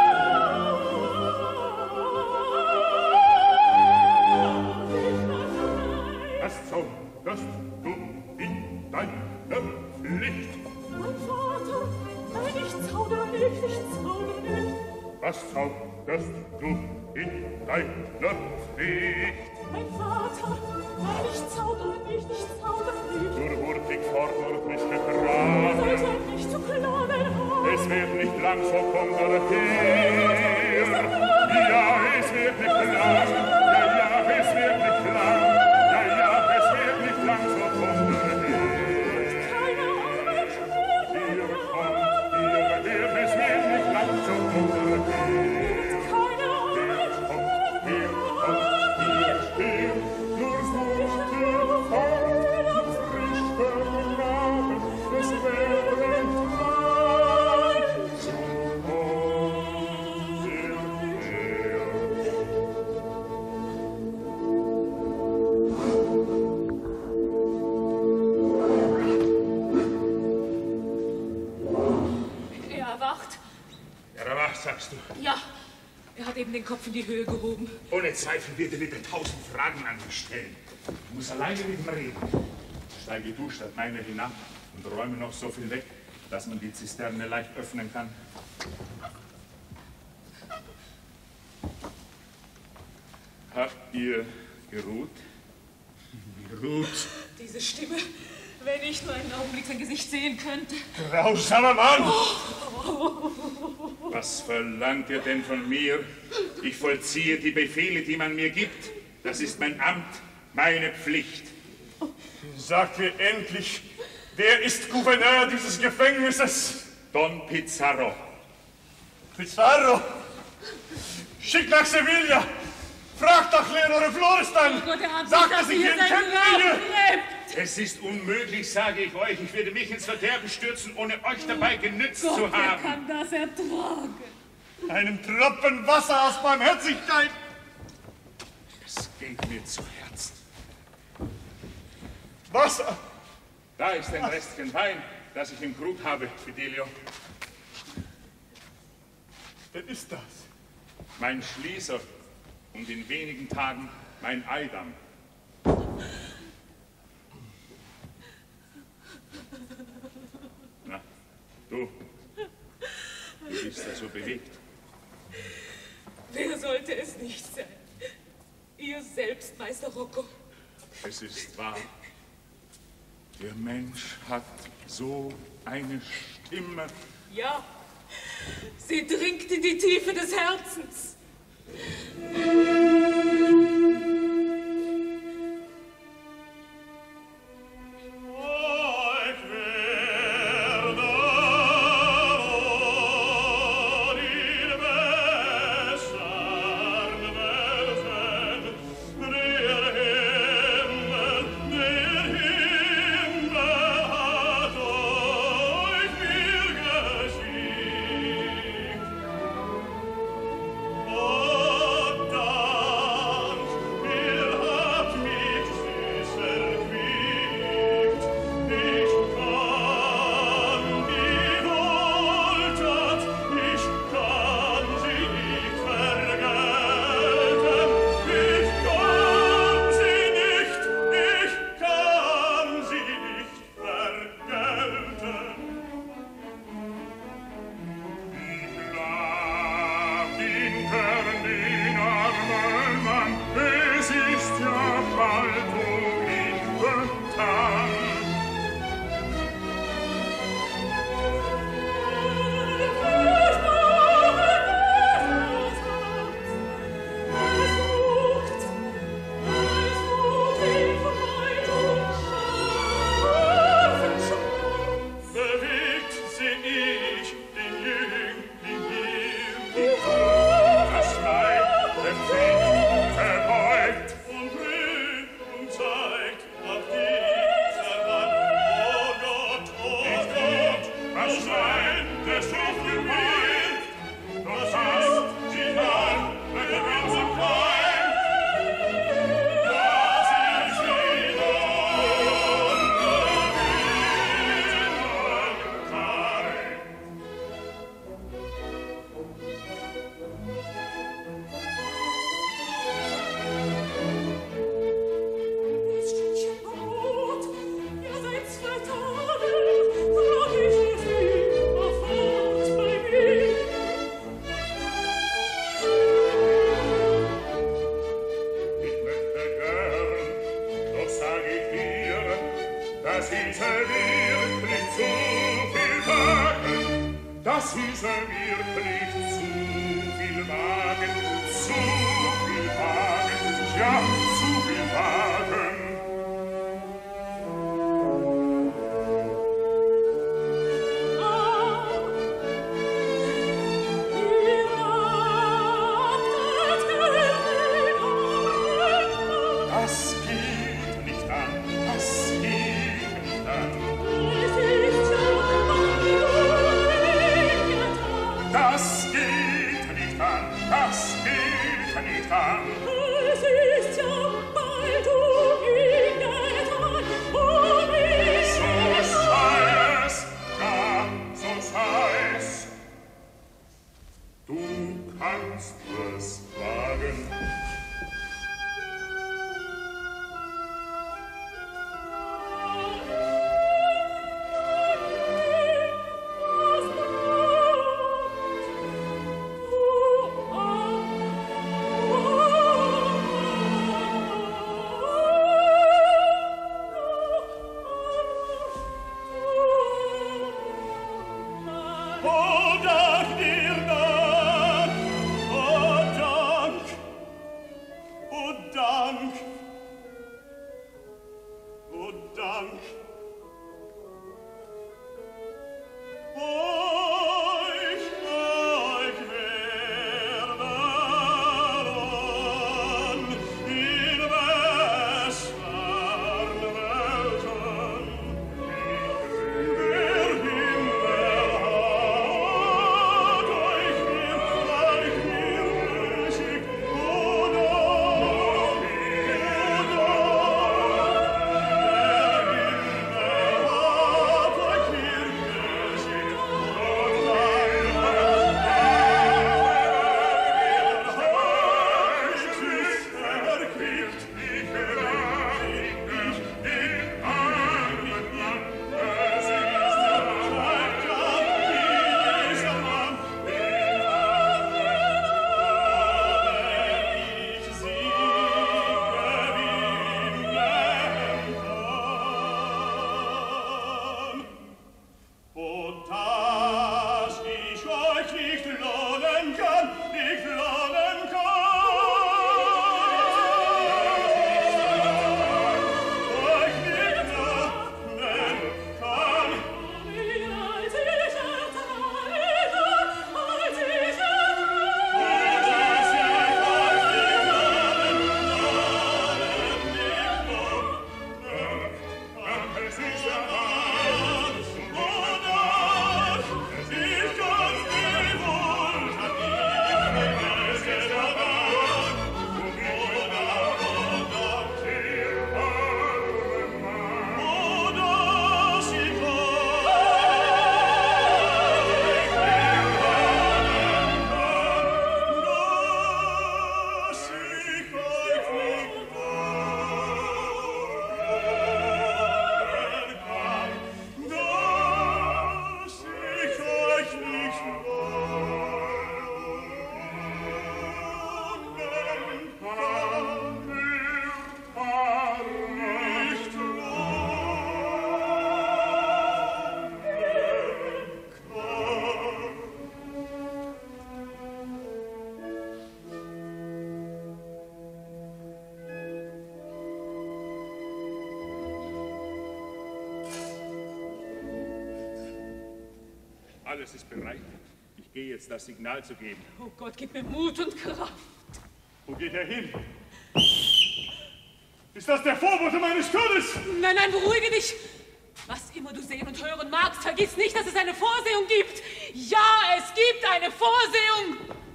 befreien, Was zauderst du in deiner Pflicht? Mein Vater, nein, ich zaudere nicht, ich zaudere nicht. Was zauderst du in deiner Pflicht? Mein Vater, nein, ich zaudere nicht, ich zaudere nicht. Nur hurtig fort, nur frisch Ihr gegraben. solltet nicht zu klagen haben. Es wird nicht lang, so kommt er her. Ja, es wird nicht lang. Ja, es wird nicht lang. Ja, es wird nicht lang, so kommt er her. Keine Arbeit mehr. Hier kommt, es wird nicht lang, so kommt er her. Keine Arbeit Hier nur hurtig fort, frisch gegraben. Es wird nicht lang, so kommt er her. Er erwacht. Er erwacht, sagst du. Ja, er hat eben den Kopf in die Höhe gehoben. Ohne Zweifel wird er wieder 1000 Fragen an mich stellen. Ich muss alleine mit ihm reden. Steige du statt meiner hinab und räume noch so viel weg, dass man die Zisterne leicht öffnen kann. Habt ihr geruht? Geruht. Diese Stimme, wenn ich nur einen Augenblick sein Gesicht sehen könnte. Grausamer Mann! Was verlangt ihr denn von mir? Ich vollziehe die Befehle, die man mir gibt. Das ist mein Amt, meine Pflicht. Sagt mir endlich, wer ist Gouverneur dieses Gefängnisses? Don Pizarro. Pizarro! Schickt nach Sevilla! Fragt nach Leonore Florestan! Gott, er hat Sagt, dass dass ich hier ihn sein kennen Grab will! gräbt. Es ist unmöglich, sage ich euch. Ich werde mich ins Verderben stürzen, ohne euch dabei genützt Gott, zu wer haben. kann das ertragen? Einen Tropfen Wasser aus Barmherzigkeit! Es geht mir zu Herzen. Wasser! Da ist ein Restchen Wein, das ich im Krug habe, Fidelio. Wer ist das? Mein Schließer und in wenigen Tagen mein Eidam. Na, du bist ja so bewegt. Wer sollte es nicht sein? Ihr selbst, Meister Rocco. Es ist wahr, der Mensch hat so eine Stimme. Ja, sie dringt in die Tiefe des Herzens. Ich werde Alles ist bereit. Ich gehe jetzt das Signal zu geben. Oh Gott, gib mir Mut und Kraft. Wo geht er hin? Ist das der Vorbote meines Todes? Nein, nein, beruhige dich. Was immer du sehen und gut hören magst, vergiss nicht, dass es eine Vorsehung gibt. Ja, es gibt eine Vorsehung.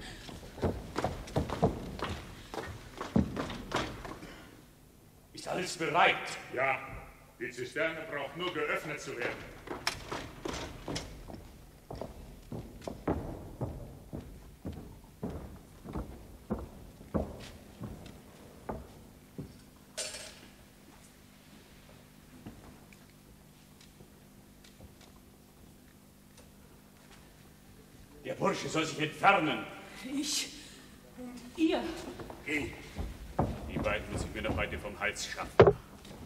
Ist alles bereit? Ja, die Zisterne braucht nur geöffnet zu werden. Der Bursche soll sich entfernen. Ich und ihr. Geh. Die beiden muss ich mir noch heute vom Hals schaffen.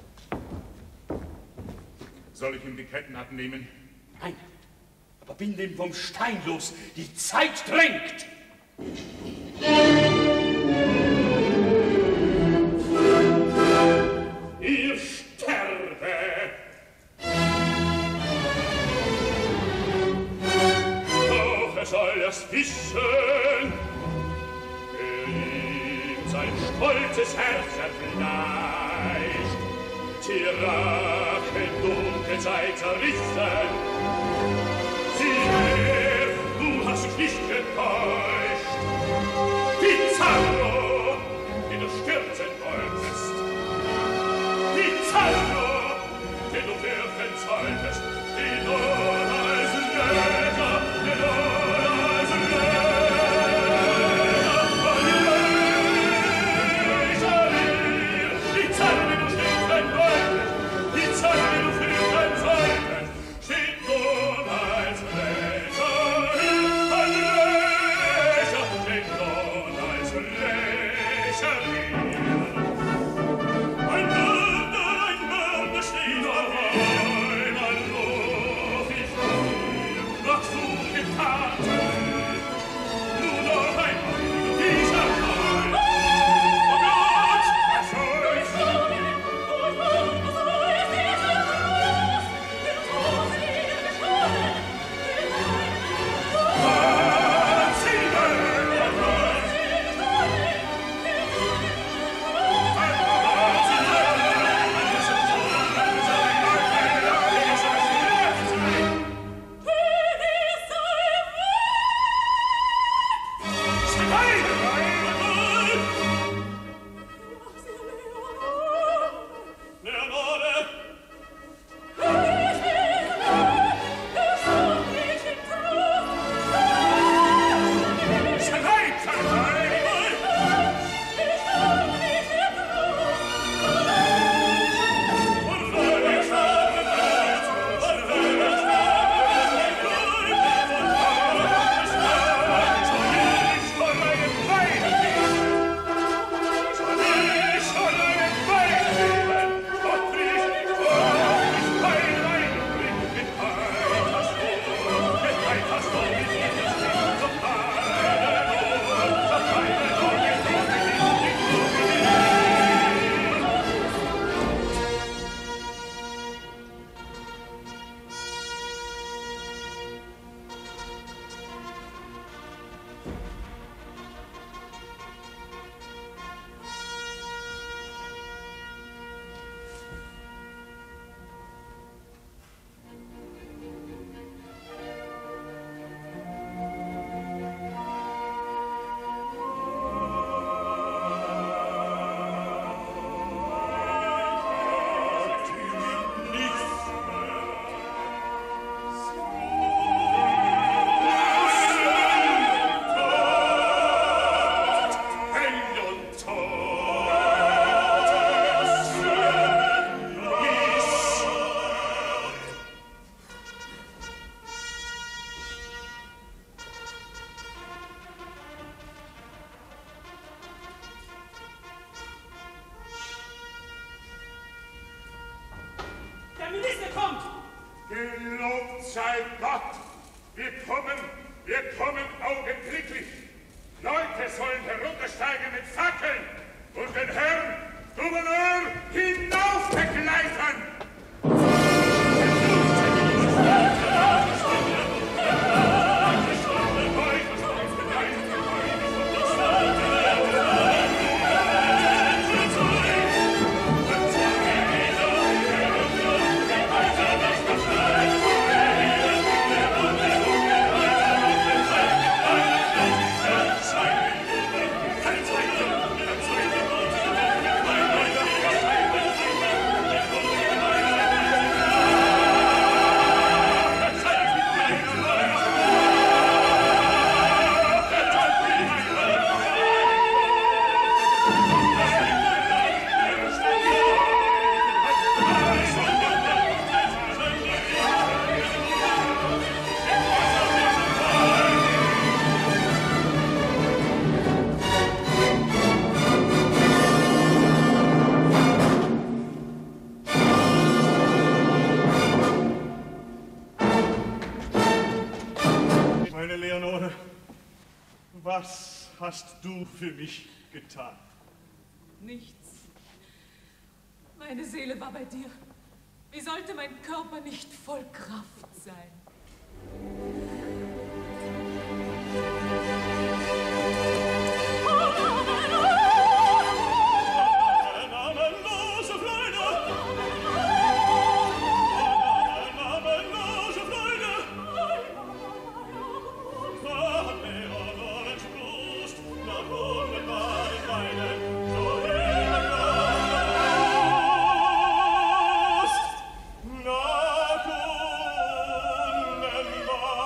Soll ich ihm die Ketten abnehmen? Nein, aber binde ihn vom Stein los. Die Zeit drängt. Ihr sterbe. Doch er soll erst wissen, wer ihm sein stolzes Herz erfleicht. Die Rache dunkel sei zerrissen. Sieh her, du hast dich nicht getäuscht. Pizarro, den du stürzen wolltest. Pizarro, den du fürchten solltest. Den du als Löser, den du als Löser, Pizarro, den du stürzen wolltest. Pizarro, den du fürchten solltest. Steht nun als Löser, steht nun als Löser. Ein Mörder steht auf einmal ruf ich dir, was du getan. Nur noch einmal dieser Fall. Oh Gott, was soll ich sagen? Was hast du für mich getan? Nichts. Meine Seele war bei dir. Wie sollte mein Körper nicht voll Kraft sein? Na,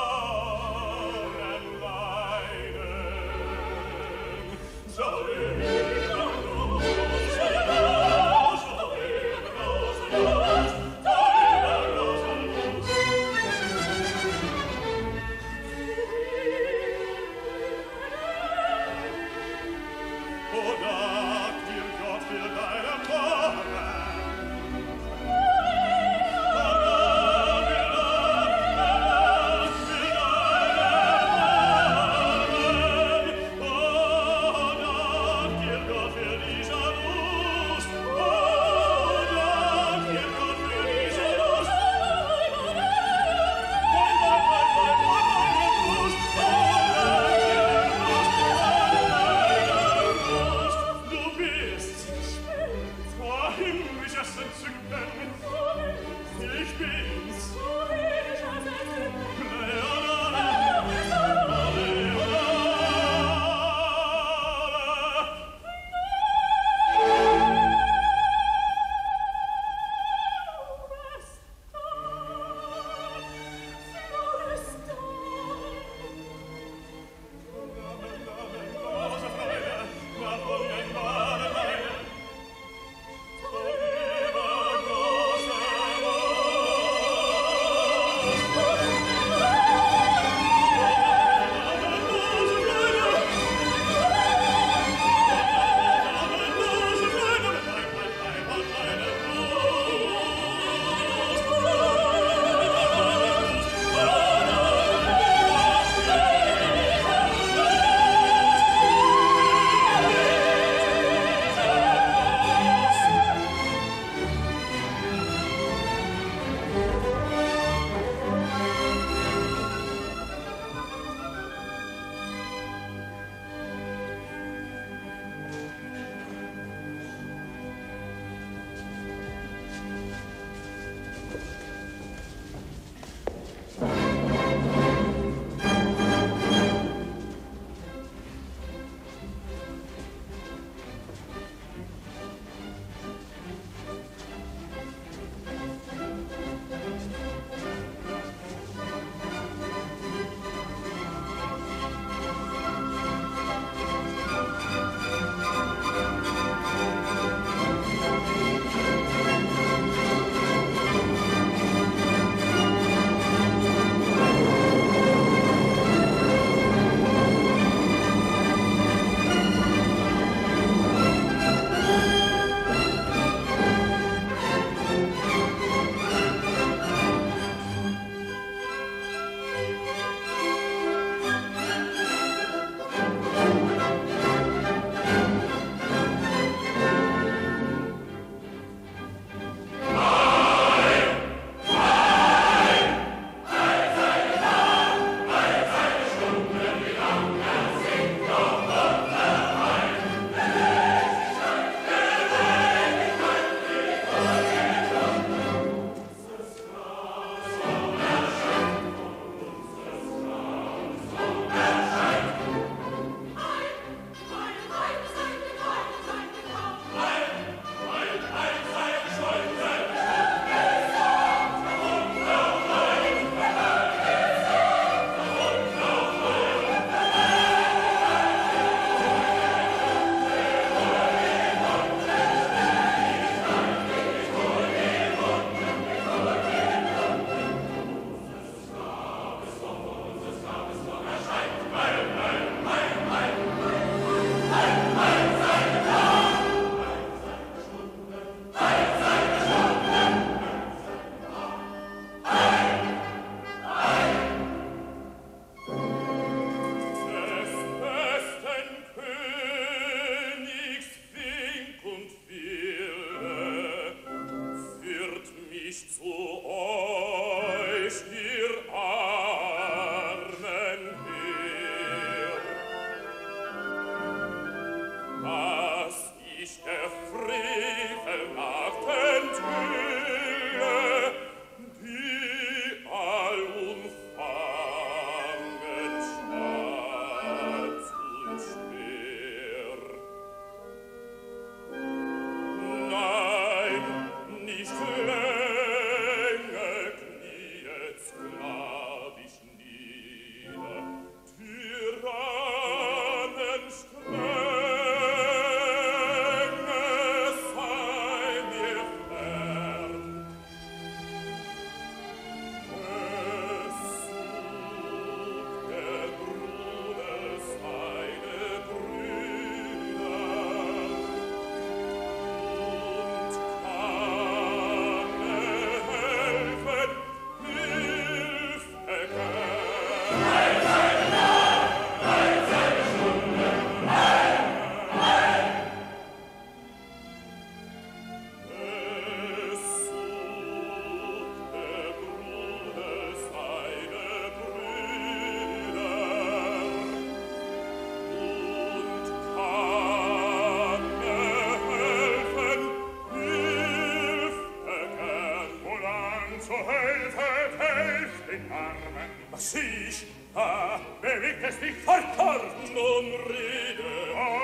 Ah, bewegt es dich fort, fort! Nun rede!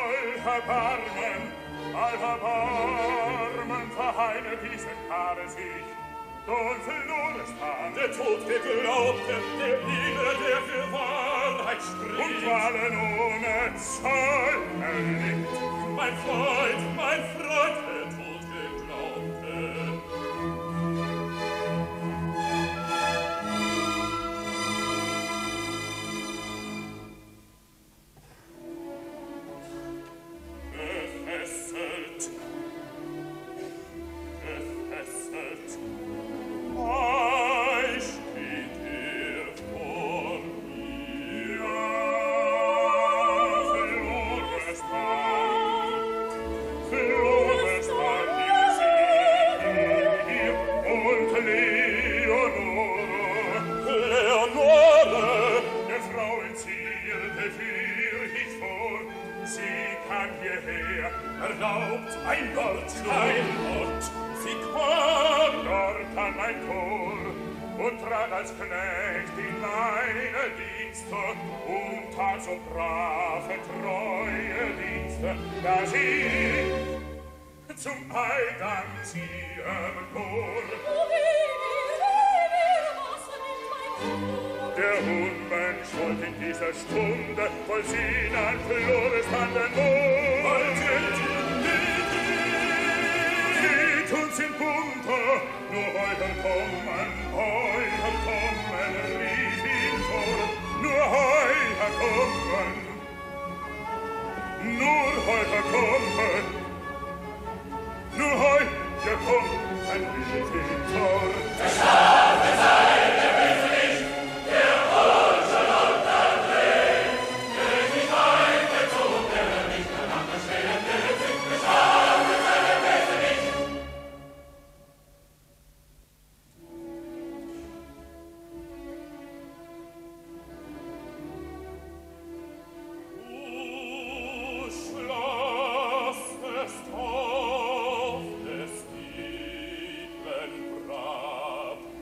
Allverbarmen, verheine diesen Paare sich. Nun verlor es an. Der Tod geglaubte, der Liebe, der für Wahrheit spricht. Und Qualen ohne Zahl erlitt. Mein Freund, der Tod geglaubte. Erlaubt ein Wort, kein Wort. Sie kam dort an mein Tor und trat als Knecht in meine Dienste und tat so brave, treue Dienste, dass ich zum Eid an sie erkor. Der Unmensch wollte in dieser Stunde vollziehen ein verlorenes an den Mund. Sie tun's in Bunte, nur heute kommen, rief ihn Tor, nur heute kommen, rief ihn Tor. Der Strafe sei der Bösewicht, der Ursel und der Dreh, der sich heute zog, der nicht mehr nach der Stelle sind, der Strafe sei der Bösewicht. Schloss des Tor, des lieben Brav,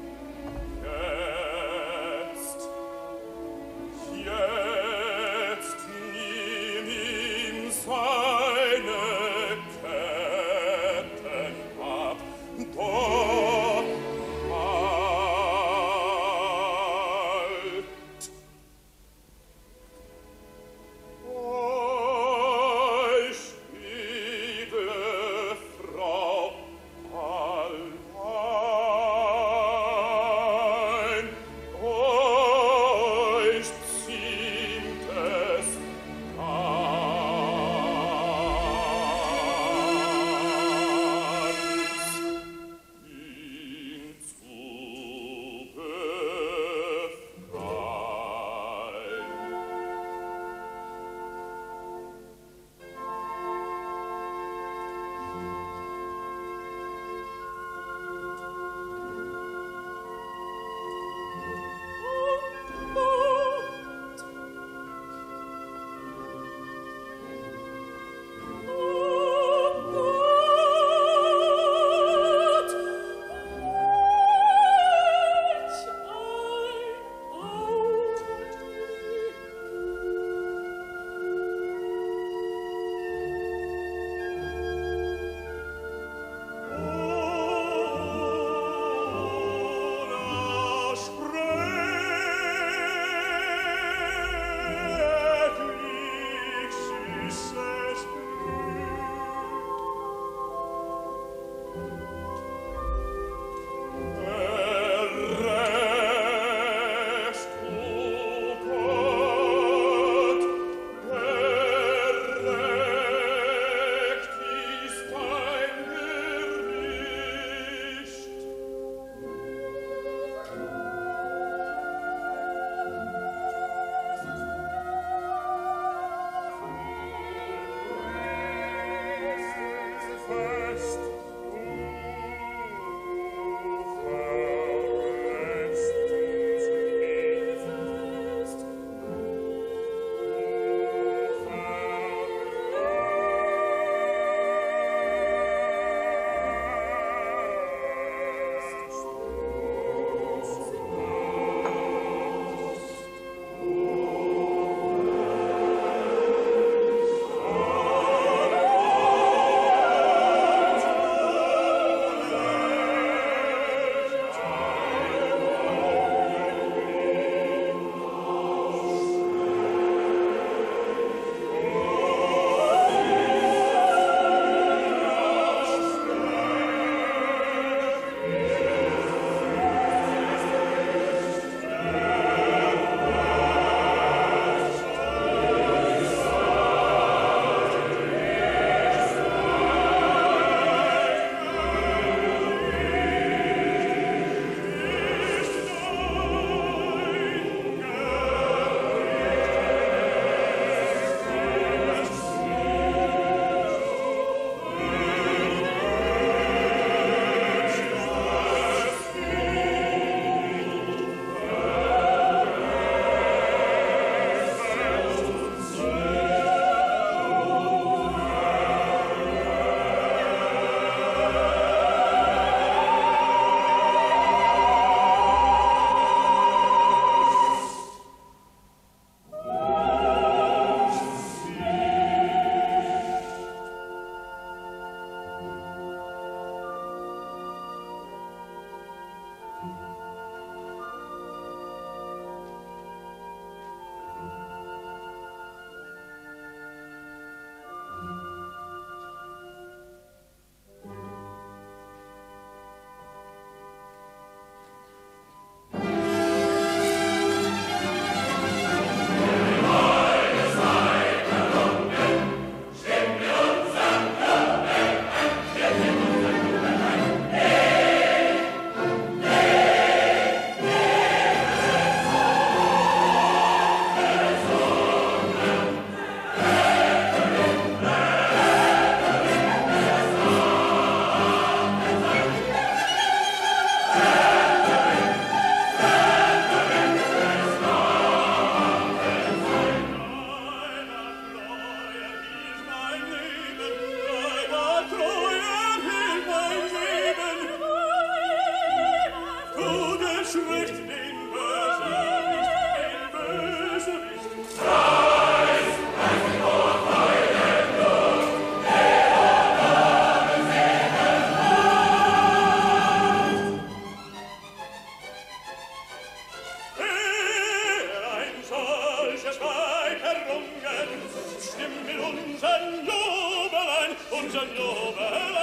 unser Jubelein, unser Jubelein.